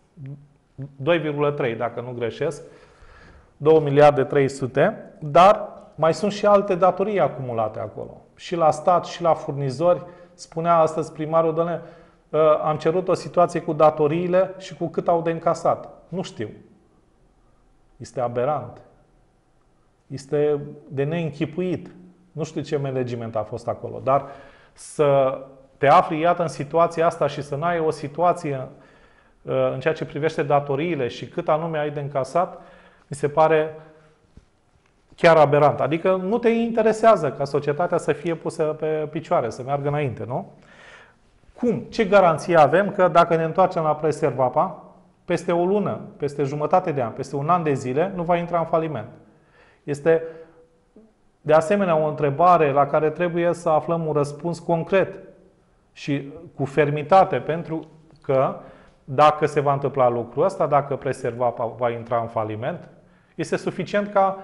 2,3 dacă nu greșesc, 2 miliarde 300, dar mai sunt și alte datorii acumulate acolo. Și la stat, și la furnizori. Spunea astăzi primarul: doamne, am cerut o situație cu datoriile și cu cât au de încasat. Nu știu. Este aberant. Este de neînchipuit. Nu știu ce management a fost acolo, dar să te afli, iată, în situația asta și să n-ai o situație în ceea ce privește datoriile și cât anume ai de încasat, mi se pare chiar aberant. Adică nu te interesează ca societatea să fie pusă pe picioare, să meargă înainte, nu? Cum? Ce garanție avem că dacă ne întoarcem la Preservapa, peste o lună, peste jumătate de an, peste un an de zile, nu va intra în faliment? Este de asemenea o întrebare la care trebuie să aflăm un răspuns concret și cu fermitate, pentru că dacă se va întâmpla lucrul ăsta, dacă Preservapa va intra în faliment, este suficient ca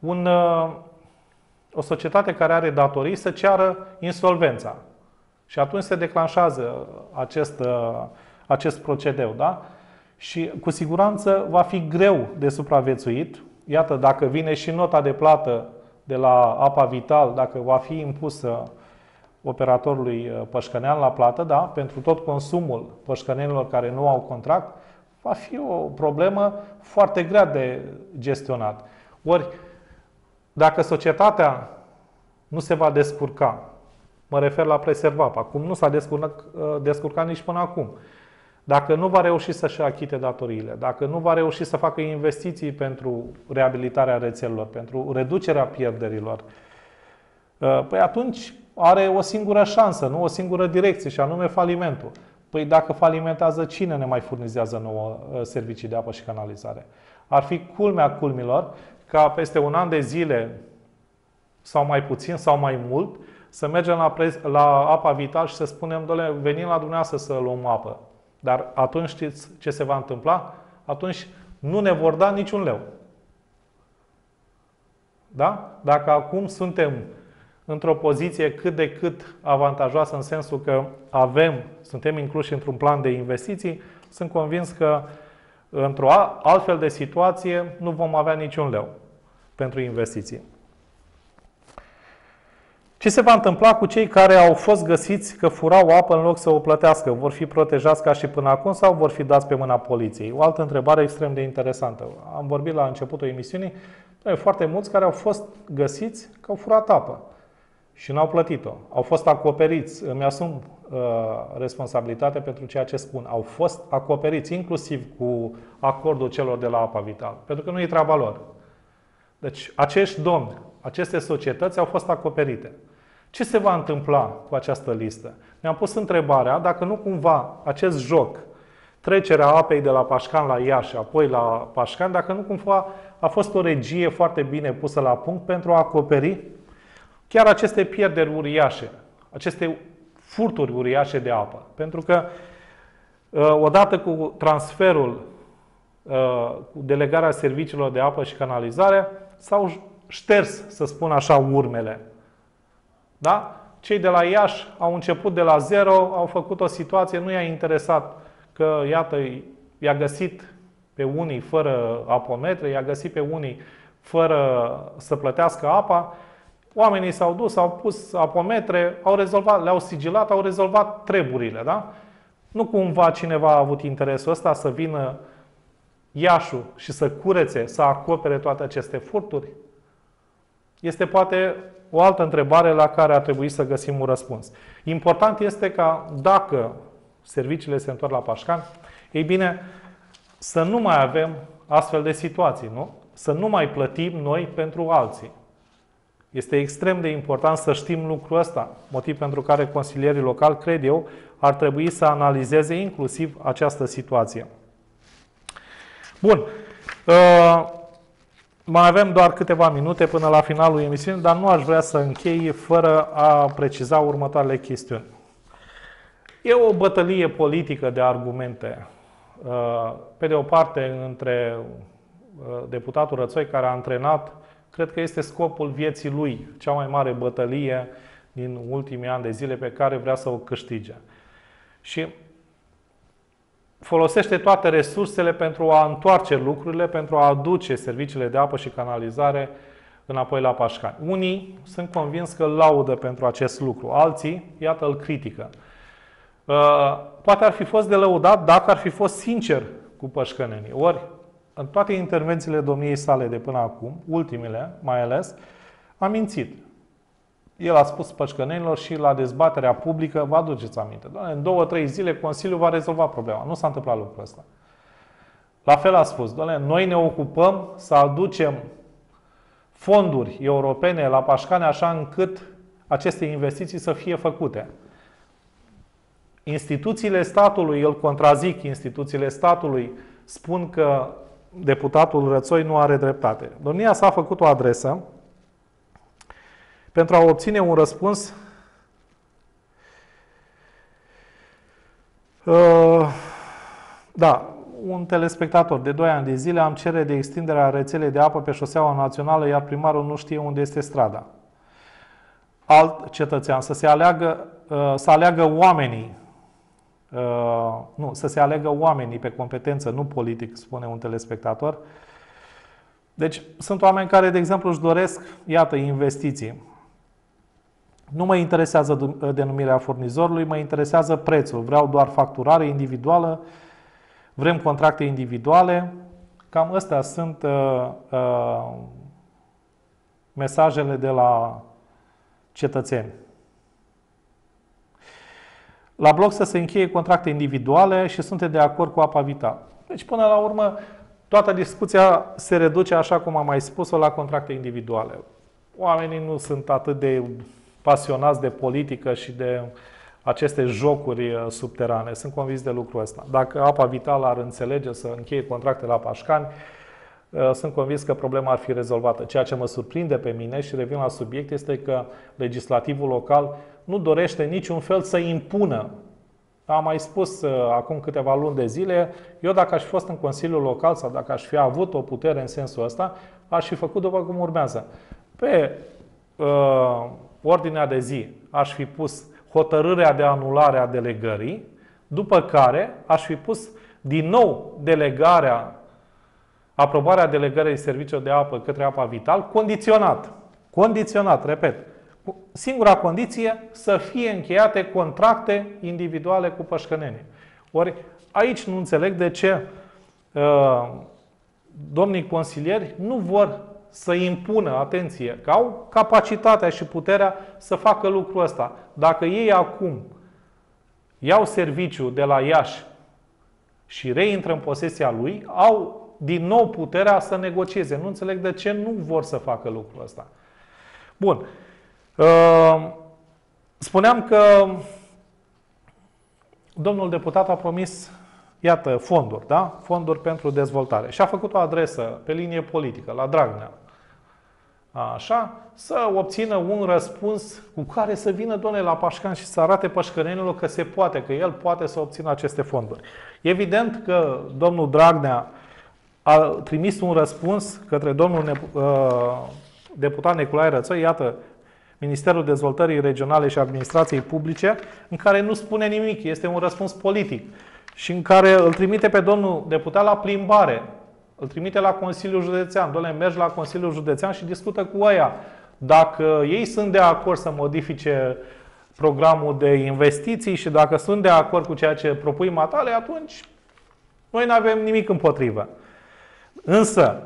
o societate care are datorii să ceară insolvența. Și atunci se declanșează acest procedeu. Da? Și cu siguranță va fi greu de supraviețuit. Iată, dacă vine și nota de plată de la Apa Vital, dacă va fi impusă operatorului pășcănean la plată, da, pentru tot consumul pășcănenilor care nu au contract, va fi o problemă foarte grea de gestionat. Ori, dacă societatea nu se va descurca, mă refer la Preservapa, cum nu s-a descurcat nici până acum, dacă nu va reuși să-și achite datoriile, dacă nu va reuși să facă investiții pentru reabilitarea rețelelor, pentru reducerea pierderilor, păi atunci are o singură șansă, nu o singură direcție, și anume falimentul. Păi dacă falimentează, cine ne mai furnizează nouă servicii de apă și canalizare? Ar fi culmea culmilor ca peste un an de zile, sau mai puțin, sau mai mult, să mergem la Apa Vital și să spunem: doamne, venim la dumneavoastră să luăm apă. Dar atunci știți ce se va întâmpla? Atunci nu ne vor da niciun leu. Da? Dacă acum suntem într-o poziție cât de cât avantajoasă în sensul că suntem incluși într-un plan de investiții, sunt convins că într-o altfel de situație nu vom avea niciun leu pentru investiții. Ce se va întâmpla cu cei care au fost găsiți că furau apă în loc să o plătească? Vor fi protejați ca și până acum sau vor fi dați pe mâna poliției? O altă întrebare extrem de interesantă. Am vorbit la începutul emisiunii, foarte mulți care au fost găsiți că au furat apă și n-au plătit-o. Au fost acoperiți. Îmi asum responsabilitatea pentru ceea ce spun. Au fost acoperiți, inclusiv cu acordul celor de la Apa Vital, pentru că nu e treaba lor. Deci, acești domni, aceste societăți au fost acoperite. Ce se va întâmpla cu această listă? Ne-am pus întrebarea dacă nu cumva acest joc, trecerea apei de la Pașcan la Iași, apoi la Pașcan, dacă nu cumva a fost o regie foarte bine pusă la punct pentru a acoperi chiar aceste pierderi uriașe, aceste furturi uriașe de apă. Pentru că odată cu transferul, cu delegarea serviciilor de apă și canalizare, s-au șters, să spun așa, urmele. Da? Cei de la Iași au început de la zero, au făcut o situație, nu i-a interesat că, iată, i-a găsit pe unii fără apometre, i-a găsit pe unii fără să plătească apa. Oamenii s-au dus, au pus apometre, au rezolvat, le-au sigilat, au rezolvat treburile. Da? Nu cumva cineva a avut interesul ăsta să vină Iașul și să curețe, să acopere toate aceste furturi? Este poate o altă întrebare la care ar trebui să găsim un răspuns. Important este ca dacă serviciile se întorc la Pașcan, ei bine, să nu mai avem astfel de situații, nu? Să nu mai plătim noi pentru alții. Este extrem de important să știm lucrul ăsta, motiv pentru care consilierii locali, cred eu, ar trebui să analizeze inclusiv această situație. Bun. Mai avem doar câteva minute până la finalul emisiunii, dar nu aș vrea să închei fără a preciza următoarele chestiuni. E o bătălie politică de argumente. Pe de o parte, între deputatul Rățoi, care a antrenat, cred că este scopul vieții lui, cea mai mare bătălie din ultimii ani de zile pe care vrea să o câștige. Și folosește toate resursele pentru a întoarce lucrurile, pentru a aduce serviciile de apă și canalizare înapoi la Pașcani. Unii sunt convins că îl laudă pentru acest lucru, alții, iată, îl critică. Poate ar fi fost de lăudat dacă ar fi fost sincer cu pășcănenii. Ori, în toate intervențiile domniei sale de până acum, ultimele mai ales, a mințit. El a spus pășcănenilor și la dezbaterea publică, vă aduceți aminte, în 2-3 zile Consiliul va rezolva problema. Nu s-a întâmplat lucrul ăsta. La fel a spus, noi ne ocupăm să aducem fonduri europene la Pașcani așa încât aceste investiții să fie făcute. Instituțiile statului, îl contrazic, instituțiile statului spun că deputatul Rățoi nu are dreptate. Domnia s-a făcut o adresă pentru a obține un răspuns un telespectator de 2 ani de zile am cere de extinderea rețelei de apă pe șoseaua națională, iar primarul nu știe unde este strada. Alt cetățean, să aleagă oamenii. Să se aleagă oamenii pe competență, nu politic, spune un telespectator. Deci, sunt oameni care, de exemplu, își doresc, iată, investiții. Nu mă interesează denumirea furnizorului, mă interesează prețul. Vreau doar facturare individuală, vrem contracte individuale. Cam astea sunt mesajele de la cetățeni. La bloc să se încheie contracte individuale și suntem de acord cu Apa Vital. Deci, până la urmă, toată discuția se reduce, așa cum am mai spus-o, la contracte individuale. Oamenii nu sunt atât de pasionați de politică și de aceste jocuri subterane. Sunt convins de lucrul ăsta. Dacă Apa Vital ar înțelege să încheie contracte la Pașcani, sunt convins că problema ar fi rezolvată. Ceea ce mă surprinde pe mine, și revin la subiect, este că legislativul local nu dorește niciun fel să impună am mai spus acum câteva luni de zile, eu dacă aș fi fost în Consiliul Local sau dacă aș fi avut o putere în sensul ăsta, aș fi făcut după cum urmează. Pe ordinea de zi aș fi pus hotărârea de anulare a delegării, după care aș fi pus din nou aprobarea delegării serviciilor de apă către Apa Vital, condiționat. Condiționat, repet. Singura condiție, să fie încheiate contracte individuale cu pășcănenii. Ori aici nu înțeleg de ce domnii consilieri nu vor să impună, atenție, că au capacitatea și puterea să facă lucrul ăsta. Dacă ei acum iau serviciu de la Iași și reintră în posesia lui, au din nou puterea să negocieze. Nu înțeleg de ce nu vor să facă lucrul ăsta. Bun. Spuneam că domnul deputat a promis, iată, fonduri, da? Fonduri pentru dezvoltare. Și a făcut o adresă pe linie politică, la Dragnea. Așa, să obțină un răspuns cu care să vină, doamne, la Pașcan și să arate pășcărenilor că se poate, că el poate să obțină aceste fonduri. Evident că domnul Dragnea a trimis un răspuns către domnul deputat Nicolae Rățoi, iată, Ministerul Dezvoltării Regionale și Administrației Publice, în care nu spune nimic, este un răspuns politic și în care îl trimite pe domnul deputat la plimbare, îl trimite la Consiliul Județean. Doamne, mergi la Consiliul Județean și discută cu ăia. Dacă ei sunt de acord să modifice programul de investiții și dacă sunt de acord cu ceea ce propui matale, atunci noi nu avem nimic împotrivă. Însă,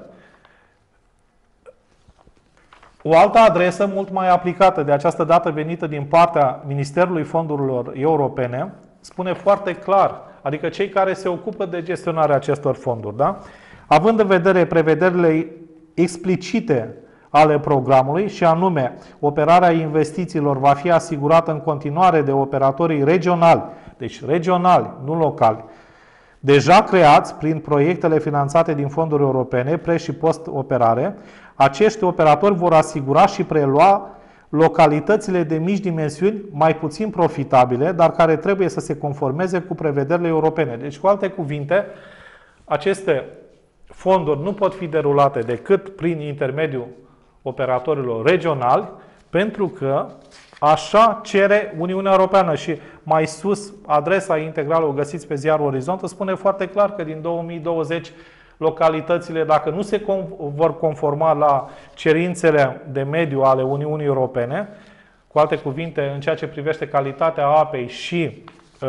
o altă adresă mult mai aplicată, de această dată venită din partea Ministerului Fondurilor Europene, spune foarte clar, adică cei care se ocupă de gestionarea acestor fonduri, da? Având în vedere prevederile explicite ale programului și anume operarea investițiilor va fi asigurată în continuare de operatorii regionali, deci regionali, nu locali, deja creați prin proiectele finanțate din fonduri europene, pre- și post-operare, acești operatori vor asigura și prelua localitățile de mici dimensiuni mai puțin profitabile, dar care trebuie să se conformeze cu prevederile europene. Deci, cu alte cuvinte, aceste fonduri nu pot fi derulate decât prin intermediul operatorilor regionali, pentru că așa cere Uniunea Europeană. Și mai sus, adresa integrală o găsiți pe ziarul Orizont, spune foarte clar că din 2020 localitățile, dacă nu se vor conforma la cerințele de mediu ale Uniunii Europene, cu alte cuvinte, în ceea ce privește calitatea apei și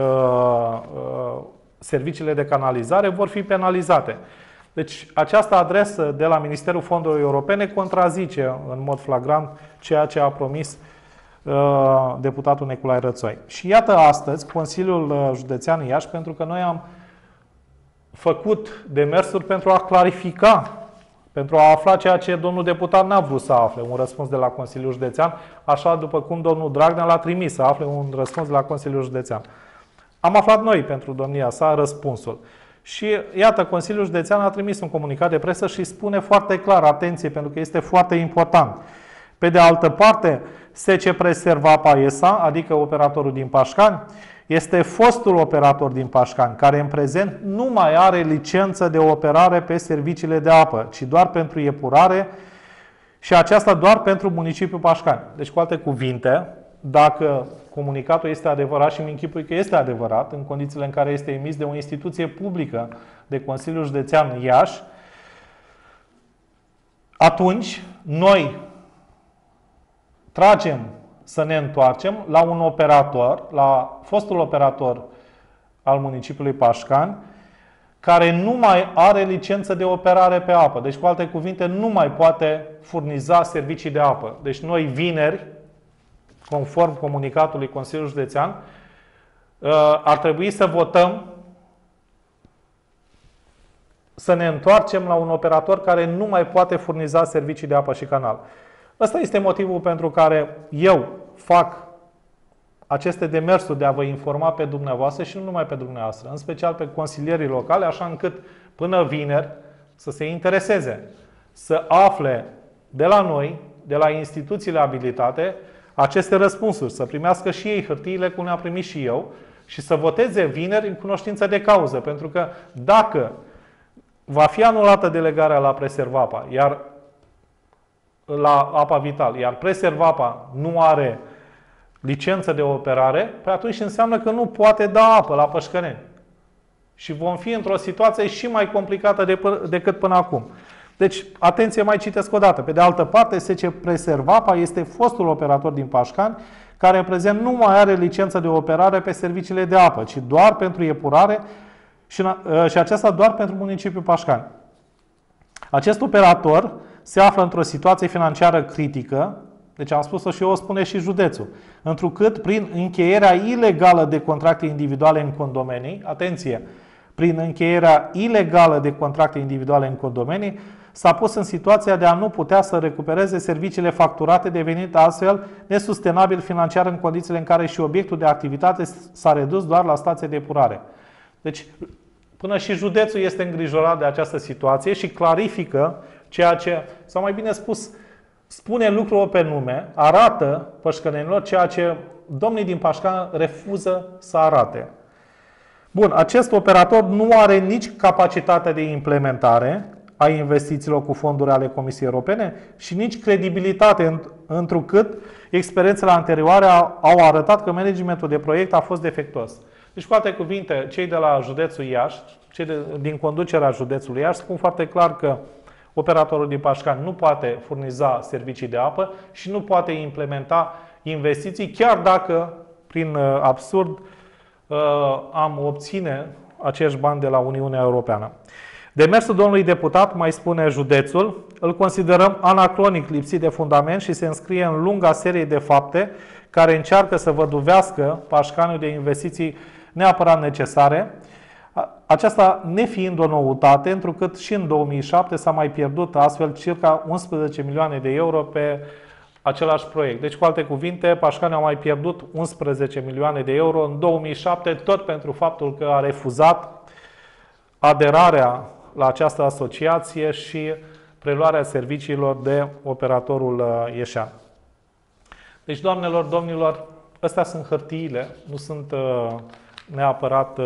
serviciile de canalizare, vor fi penalizate. Deci această adresă de la Ministerul Fondurilor Europene contrazice în mod flagrant ceea ce a promis deputatul Nicolae Rățoi. Și iată astăzi Consiliul Județean Iași, pentru că noi am făcut demersuri pentru a clarifica, pentru a afla ceea ce domnul deputat n-a vrut să afle, un răspuns de la Consiliul Județean, așa după cum domnul Dragnea l-a trimis să afle un răspuns de la Consiliul Județean. Am aflat noi pentru domnia sa răspunsul. Și iată, Consiliul Județean a trimis un comunicat de presă și spune foarte clar, atenție, pentru că este foarte important. Pe de altă parte, SC Preservapa ESA, adică operatorul din Pașcani, este fostul operator din Pașcani, care în prezent nu mai are licență de operare pe serviciile de apă, ci doar pentru epurare și aceasta doar pentru municipiul Pașcani. Deci, cu alte cuvinte, dacă comunicatul este adevărat și îmi închipui că este adevărat, în condițiile în care este emis de o instituție publică de Consiliul Județean Iași, atunci noi tragem să ne întoarcem la un operator, la fostul operator al municipiului Pașcani, care nu mai are licență de operare pe apă. Deci, cu alte cuvinte, nu mai poate furniza servicii de apă. Deci noi vineri, conform comunicatului Consiliului Județean, ar trebui să votăm să ne întoarcem la un operator care nu mai poate furniza servicii de apă și canal. Ăsta este motivul pentru care eu fac aceste demersuri de a vă informa pe dumneavoastră și nu numai pe dumneavoastră, în special pe consilierii locale, așa încât până vineri să se intereseze, să afle de la noi, de la instituțiile abilitate, aceste răspunsuri, să primească și ei hârtiile cum le-am primit și eu și să voteze vineri în cunoștință de cauză. Pentru că dacă va fi anulată delegarea la Preservapa, iar la Apa Vital, iar Preservapa nu are licență de operare, pe atunci înseamnă că nu poate da apă la Pășcăreni. Și vom fi într-o situație și mai complicată decât până acum. Deci, atenție, mai citesc o dată. Pe de altă parte, SC Preservapa este fostul operator din Pașcani, care în prezent nu mai are licență de operare pe serviciile de apă, ci doar pentru epurare și aceasta doar pentru municipiul Pașcani. Acest operator se află într-o situație financiară critică, deci am spus-o și eu, o spune și județul, întrucât prin încheierea ilegală de contracte individuale în condomenii, atenție, prin încheierea ilegală de contracte individuale în condomenii, s-a pus în situația de a nu putea să recupereze serviciile facturate, devenind astfel nesustenabil financiar în condițiile în care și obiectul de activitate s-a redus doar la stație de epurare. Deci, până și județul este îngrijorat de această situație și clarifică ceea ce, sau mai bine spus, spune lucrul pe nume, arată pășcănenilor ceea ce domnii din Pașcani refuză să arate. Bun, acest operator nu are nici capacitatea de implementare a investițiilor cu fonduri ale Comisiei Europene și nici credibilitate, întrucât experiențele anterioare au arătat că managementul de proiect a fost defectuos. Deci, cu alte cuvinte, cei de la județul Iași, cei din conducerea județului Iași, spun foarte clar că operatorul din Pașcani nu poate furniza servicii de apă și nu poate implementa investiții, chiar dacă, prin absurd, am obține acești bani de la Uniunea Europeană. Demersul domnului deputat, mai spune județul, îl considerăm anacronic, lipsit de fundament și se înscrie în lunga serie de fapte care încearcă să văduvească Pașcaniul de investiții neapărat necesare. Aceasta nefiind o noutate, întrucât și în 2007 s-a mai pierdut astfel circa 11 milioane de euro pe același proiect. Deci, cu alte cuvinte, Pașcani au mai pierdut 11 milioane de euro în 2007, tot pentru faptul că a refuzat aderarea la această asociație și preluarea serviciilor de operatorul ieșean. Deci, doamnelor, domnilor, astea sunt hârtiile, nu sunt neapărat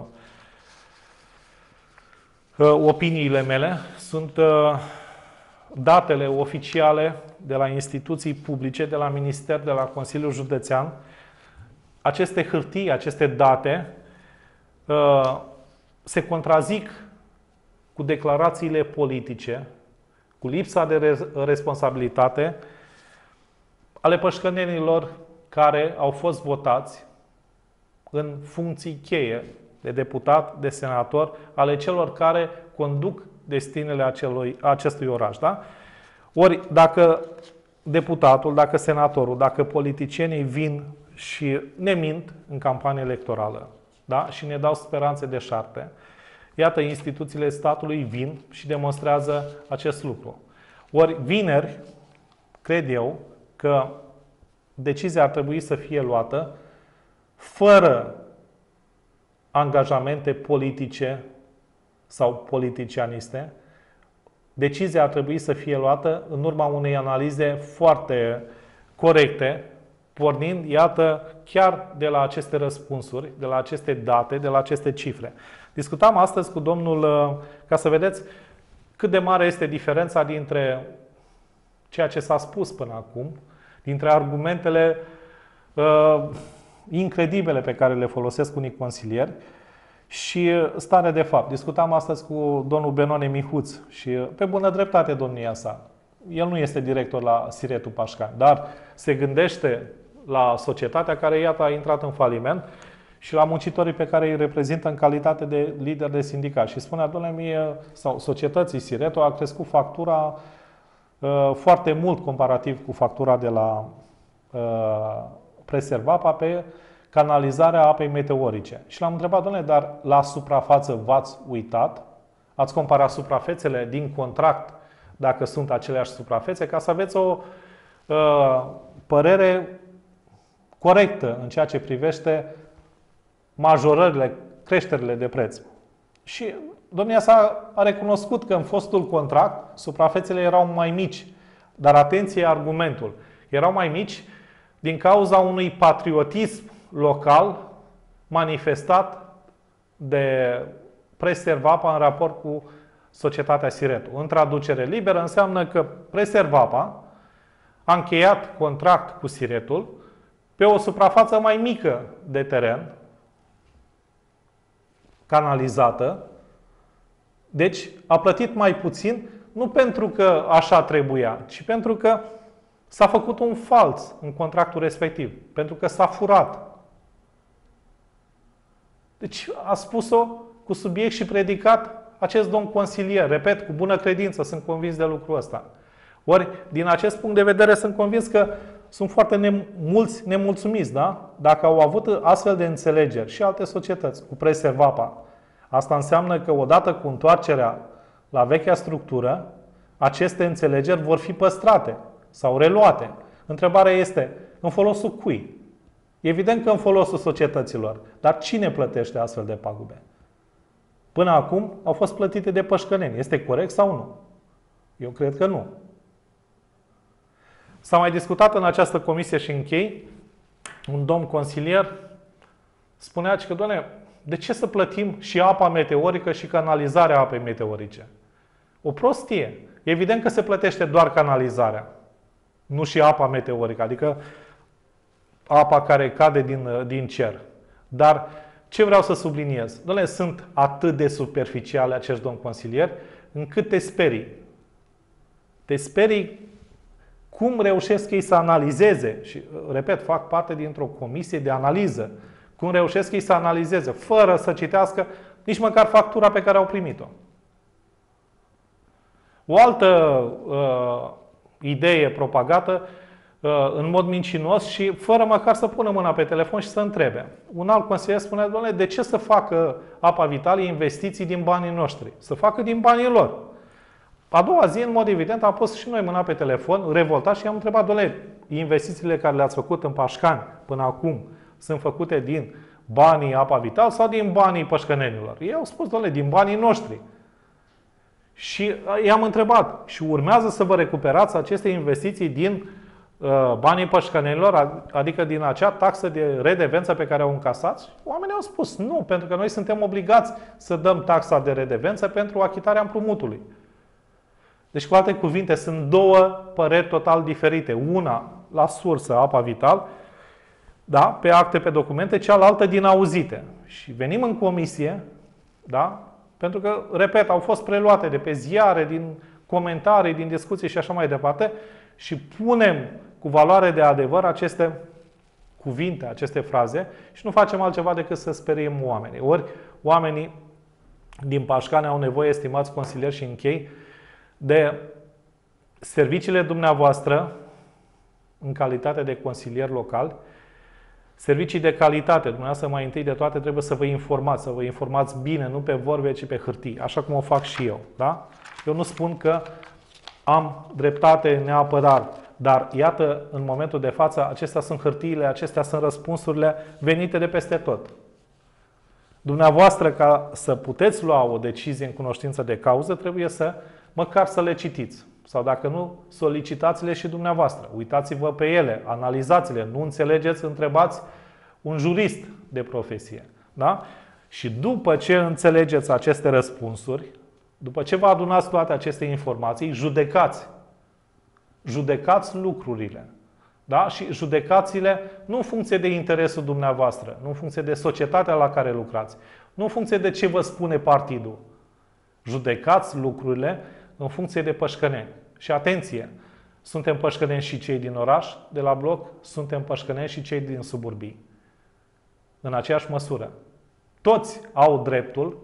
opiniile mele, sunt datele oficiale de la instituții publice, de la Minister, de la Consiliul Județean. Aceste hârtii, aceste date se contrazic cu declarațiile politice, cu lipsa de responsabilitate ale pășcănenilor care au fost votați în funcții cheie de deputat, de senator, ale celor care conduc destinele acestui oraș. Da? Ori, dacă deputatul, dacă senatorul, dacă politicienii vin și ne mint în campanie electorală, da? Și ne dau speranțe de șarte, iată, instituțiile statului vin și demonstrează acest lucru. Ori, vineri, cred eu că decizia ar trebui să fie luată fără angajamente politice sau politicianiste. Decizia ar trebui să fie luată în urma unei analize foarte corecte, pornind, iată, chiar de la aceste răspunsuri, de la aceste date, de la aceste cifre. Discutam astăzi cu domnul, ca să vedeți cât de mare este diferența dintre ceea ce s-a spus până acum, dintre argumentele incredibile pe care le folosesc unii consilieri și starea de fapt. Discutam astăzi cu domnul Benone Mihuț și pe bună dreptate domnia sa. El nu este director la Siretul Pașcani, dar se gândește la societatea care, iată, a intrat în faliment și la muncitorii pe care îi reprezintă în calitate de lider de sindicat. Și spunea, domnule, mie, sau societății Siretul a crescut factura foarte mult comparativ cu factura de la Preservapa pe canalizarea apei meteorice. Și l-am întrebat, domnule, dar la suprafață v-ați uitat? Ați comparat suprafețele din contract, dacă sunt aceleași suprafețe, ca să aveți o părere corectă în ceea ce privește majorările, creșterile de preț. Și domnia sa a recunoscut că în fostul contract suprafețele erau mai mici. Dar atenție, argumentul. Erau mai mici din cauza unui patriotism local manifestat de Preservapa în raport cu societatea Siretu. În traducere liberă înseamnă că Preservapa a încheiat contract cu Siretul pe o suprafață mai mică de teren, canalizată, deci a plătit mai puțin, nu pentru că așa trebuia, ci pentru că s-a făcut un fals în contractul respectiv, pentru că s-a furat. Deci a spus-o cu subiect și predicat acest domn consilier. Repet, cu bună credință, sunt convins de lucrul ăsta. Ori, din acest punct de vedere, sunt convins că sunt foarte mulți nemulțumiți, da? Dacă au avut astfel de înțelegeri și alte societăți cu Preservapa. Asta înseamnă că odată cu întoarcerea la vechea structură, aceste înțelegeri vor fi păstrate sau reluate. Întrebarea este, în folosul cui? Evident că în folosul societăților. Dar cine plătește astfel de pagube? Până acum au fost plătite de pășcăneni. Este corect sau nu? Eu cred că nu. S-a mai discutat în această comisie și închei, un domn consilier spunea că, doamne, de ce să plătim și apa meteorică și canalizarea apei meteorice? O prostie. Evident că se plătește doar canalizarea, nu și apa meteorică, adică apa care cade din cer. Dar ce vreau să subliniez? Doamne, sunt atât de superficiale acești domn consilieri, încât te sperii. Te sperii cum reușesc ei să analizeze, și repet, fac parte dintr-o comisie de analiză, cum reușesc ei să analizeze, fără să citească nici măcar factura pe care au primit-o. O altă idee propagată în mod mincinos și fără măcar să pună mâna pe telefon și să întrebe. Un alt consilier spunea, doamne, de ce să facă Apa Vitală investiții din banii noștri? Să facă din banii lor. A doua zi, în mod evident, am pus și noi mâna pe telefon, revoltat, și i-am întrebat, doamne, investițiile care le-ați făcut în Pașcani până acum sunt făcute din banii Apa Vital sau din banii pășcănenilor? Ei au spus, doamne, din banii noștri. Și i-am întrebat, și urmează să vă recuperați aceste investiții din banii pășcănenilor, adică din acea taxă de redevență pe care o încasați? Oamenii au spus nu, pentru că noi suntem obligați să dăm taxa de redevență pentru achitarea împrumutului. Deci, cu alte cuvinte, sunt două păreri total diferite. Una la sursă, Apa Vital, da, pe acte, pe documente, cealaltă din auzite. Și venim în comisie, da, pentru că, repet, au fost preluate de pe ziare, din comentarii, din discuții și așa mai departe, și punem cu valoare de adevăr aceste cuvinte, aceste fraze și nu facem altceva decât să speriem oamenii. Ori oamenii din Pașcani au nevoie, estimați consilieri, și închei, de serviciile dumneavoastră în calitate de consilier local, servicii de calitate. Dumneavoastră, mai întâi de toate, trebuie să vă informați bine, nu pe vorbe, ci pe hârtii, așa cum o fac și eu. Da? Eu nu spun că am dreptate neapărat, dar iată, în momentul de față, acestea sunt hârtiile, acestea sunt răspunsurile venite de peste tot. Dumneavoastră, ca să puteți lua o decizie în cunoștință de cauză, trebuie să măcar să le citiți. Sau dacă nu, solicitați-le și dumneavoastră. Uitați-vă pe ele, analizați-le. Nu înțelegeți, întrebați un jurist de profesie. Da? Și după ce înțelegeți aceste răspunsuri, după ce vă adunați toate aceste informații, judecați. Judecați lucrurile. Da? Și judecați-le nu în funcție de interesul dumneavoastră, nu în funcție de societatea la care lucrați, nu în funcție de ce vă spune partidul. Judecați lucrurile în funcție de pășcăneni. Și atenție, suntem pășcăneni și cei din oraș, de la bloc, suntem pășcăneni și cei din suburbii. În aceeași măsură. Toți au dreptul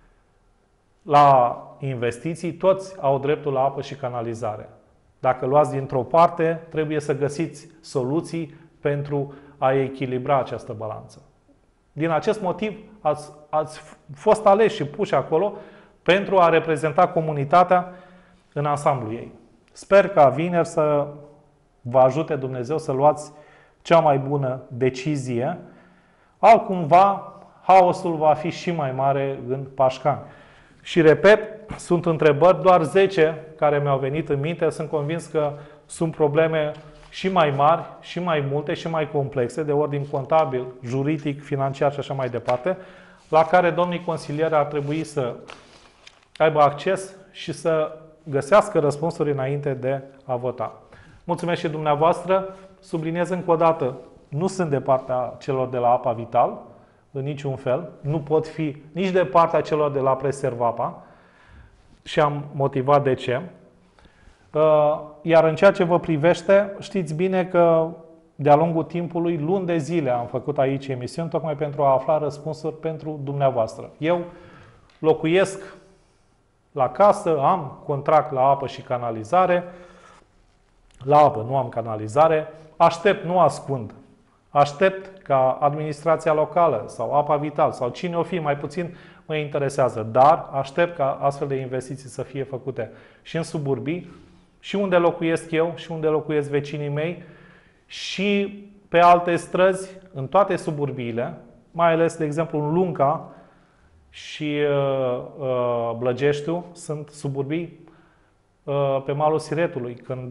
la investiții, toți au dreptul la apă și canalizare. Dacă luați dintr-o parte, trebuie să găsiți soluții pentru a echilibra această balanță. Din acest motiv ați fost aleși și puși acolo pentru a reprezenta comunitatea în ansamblu ei. Sper ca vineri să vă ajute Dumnezeu să luați cea mai bună decizie. Altcumva, haosul va fi și mai mare în Pașcani. Și repet, sunt întrebări, doar 10 care mi-au venit în minte. Sunt convins că sunt probleme și mai mari, și mai multe, și mai complexe, de ordin contabil, juridic, financiar și așa mai departe, la care domnii consilieri ar trebui să aibă acces și să găsească răspunsuri înainte de a vota. Mulțumesc și dumneavoastră. Subliniez încă o dată, nu sunt de partea celor de la Apa Vital, în niciun fel. Nu pot fi nici de partea celor de la Preservapa și am motivat de ce. Iar în ceea ce vă privește, știți bine că de-a lungul timpului, luni de zile am făcut aici emisiuni, tocmai pentru a afla răspunsuri pentru dumneavoastră. Eu locuiesc la casă, am contract la apă și canalizare. La apă nu am canalizare. Aștept, nu ascund. Aștept ca administrația locală sau Apa Vital sau cine o fi, mai puțin mă interesează. Dar aștept ca astfel de investiții să fie făcute și în suburbii, și unde locuiesc eu, și unde locuiesc vecinii mei, și pe alte străzi, în toate suburbiile, mai ales, de exemplu, în Lunca și Blăgeștiu, sunt suburbii pe malul Siretului, când,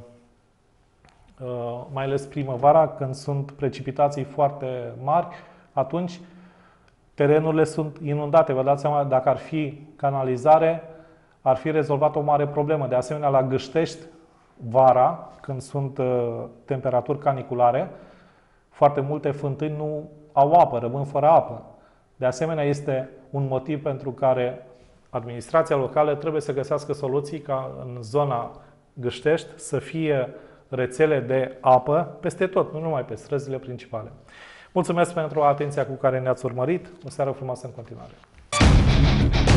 mai ales primăvara, când sunt precipitații foarte mari, atunci terenurile sunt inundate. Vă dați seama, dacă ar fi canalizare, ar fi rezolvat o mare problemă. De asemenea, la Gâștești, vara, când sunt temperaturi caniculare, foarte multe fântâni nu au apă, rămân fără apă. De asemenea, este un motiv pentru care administrația locală trebuie să găsească soluții ca în zona Gâștești să fie rețele de apă peste tot, nu numai pe străzile principale. Mulțumesc pentru atenția cu care ne-ați urmărit. O seară frumoasă în continuare.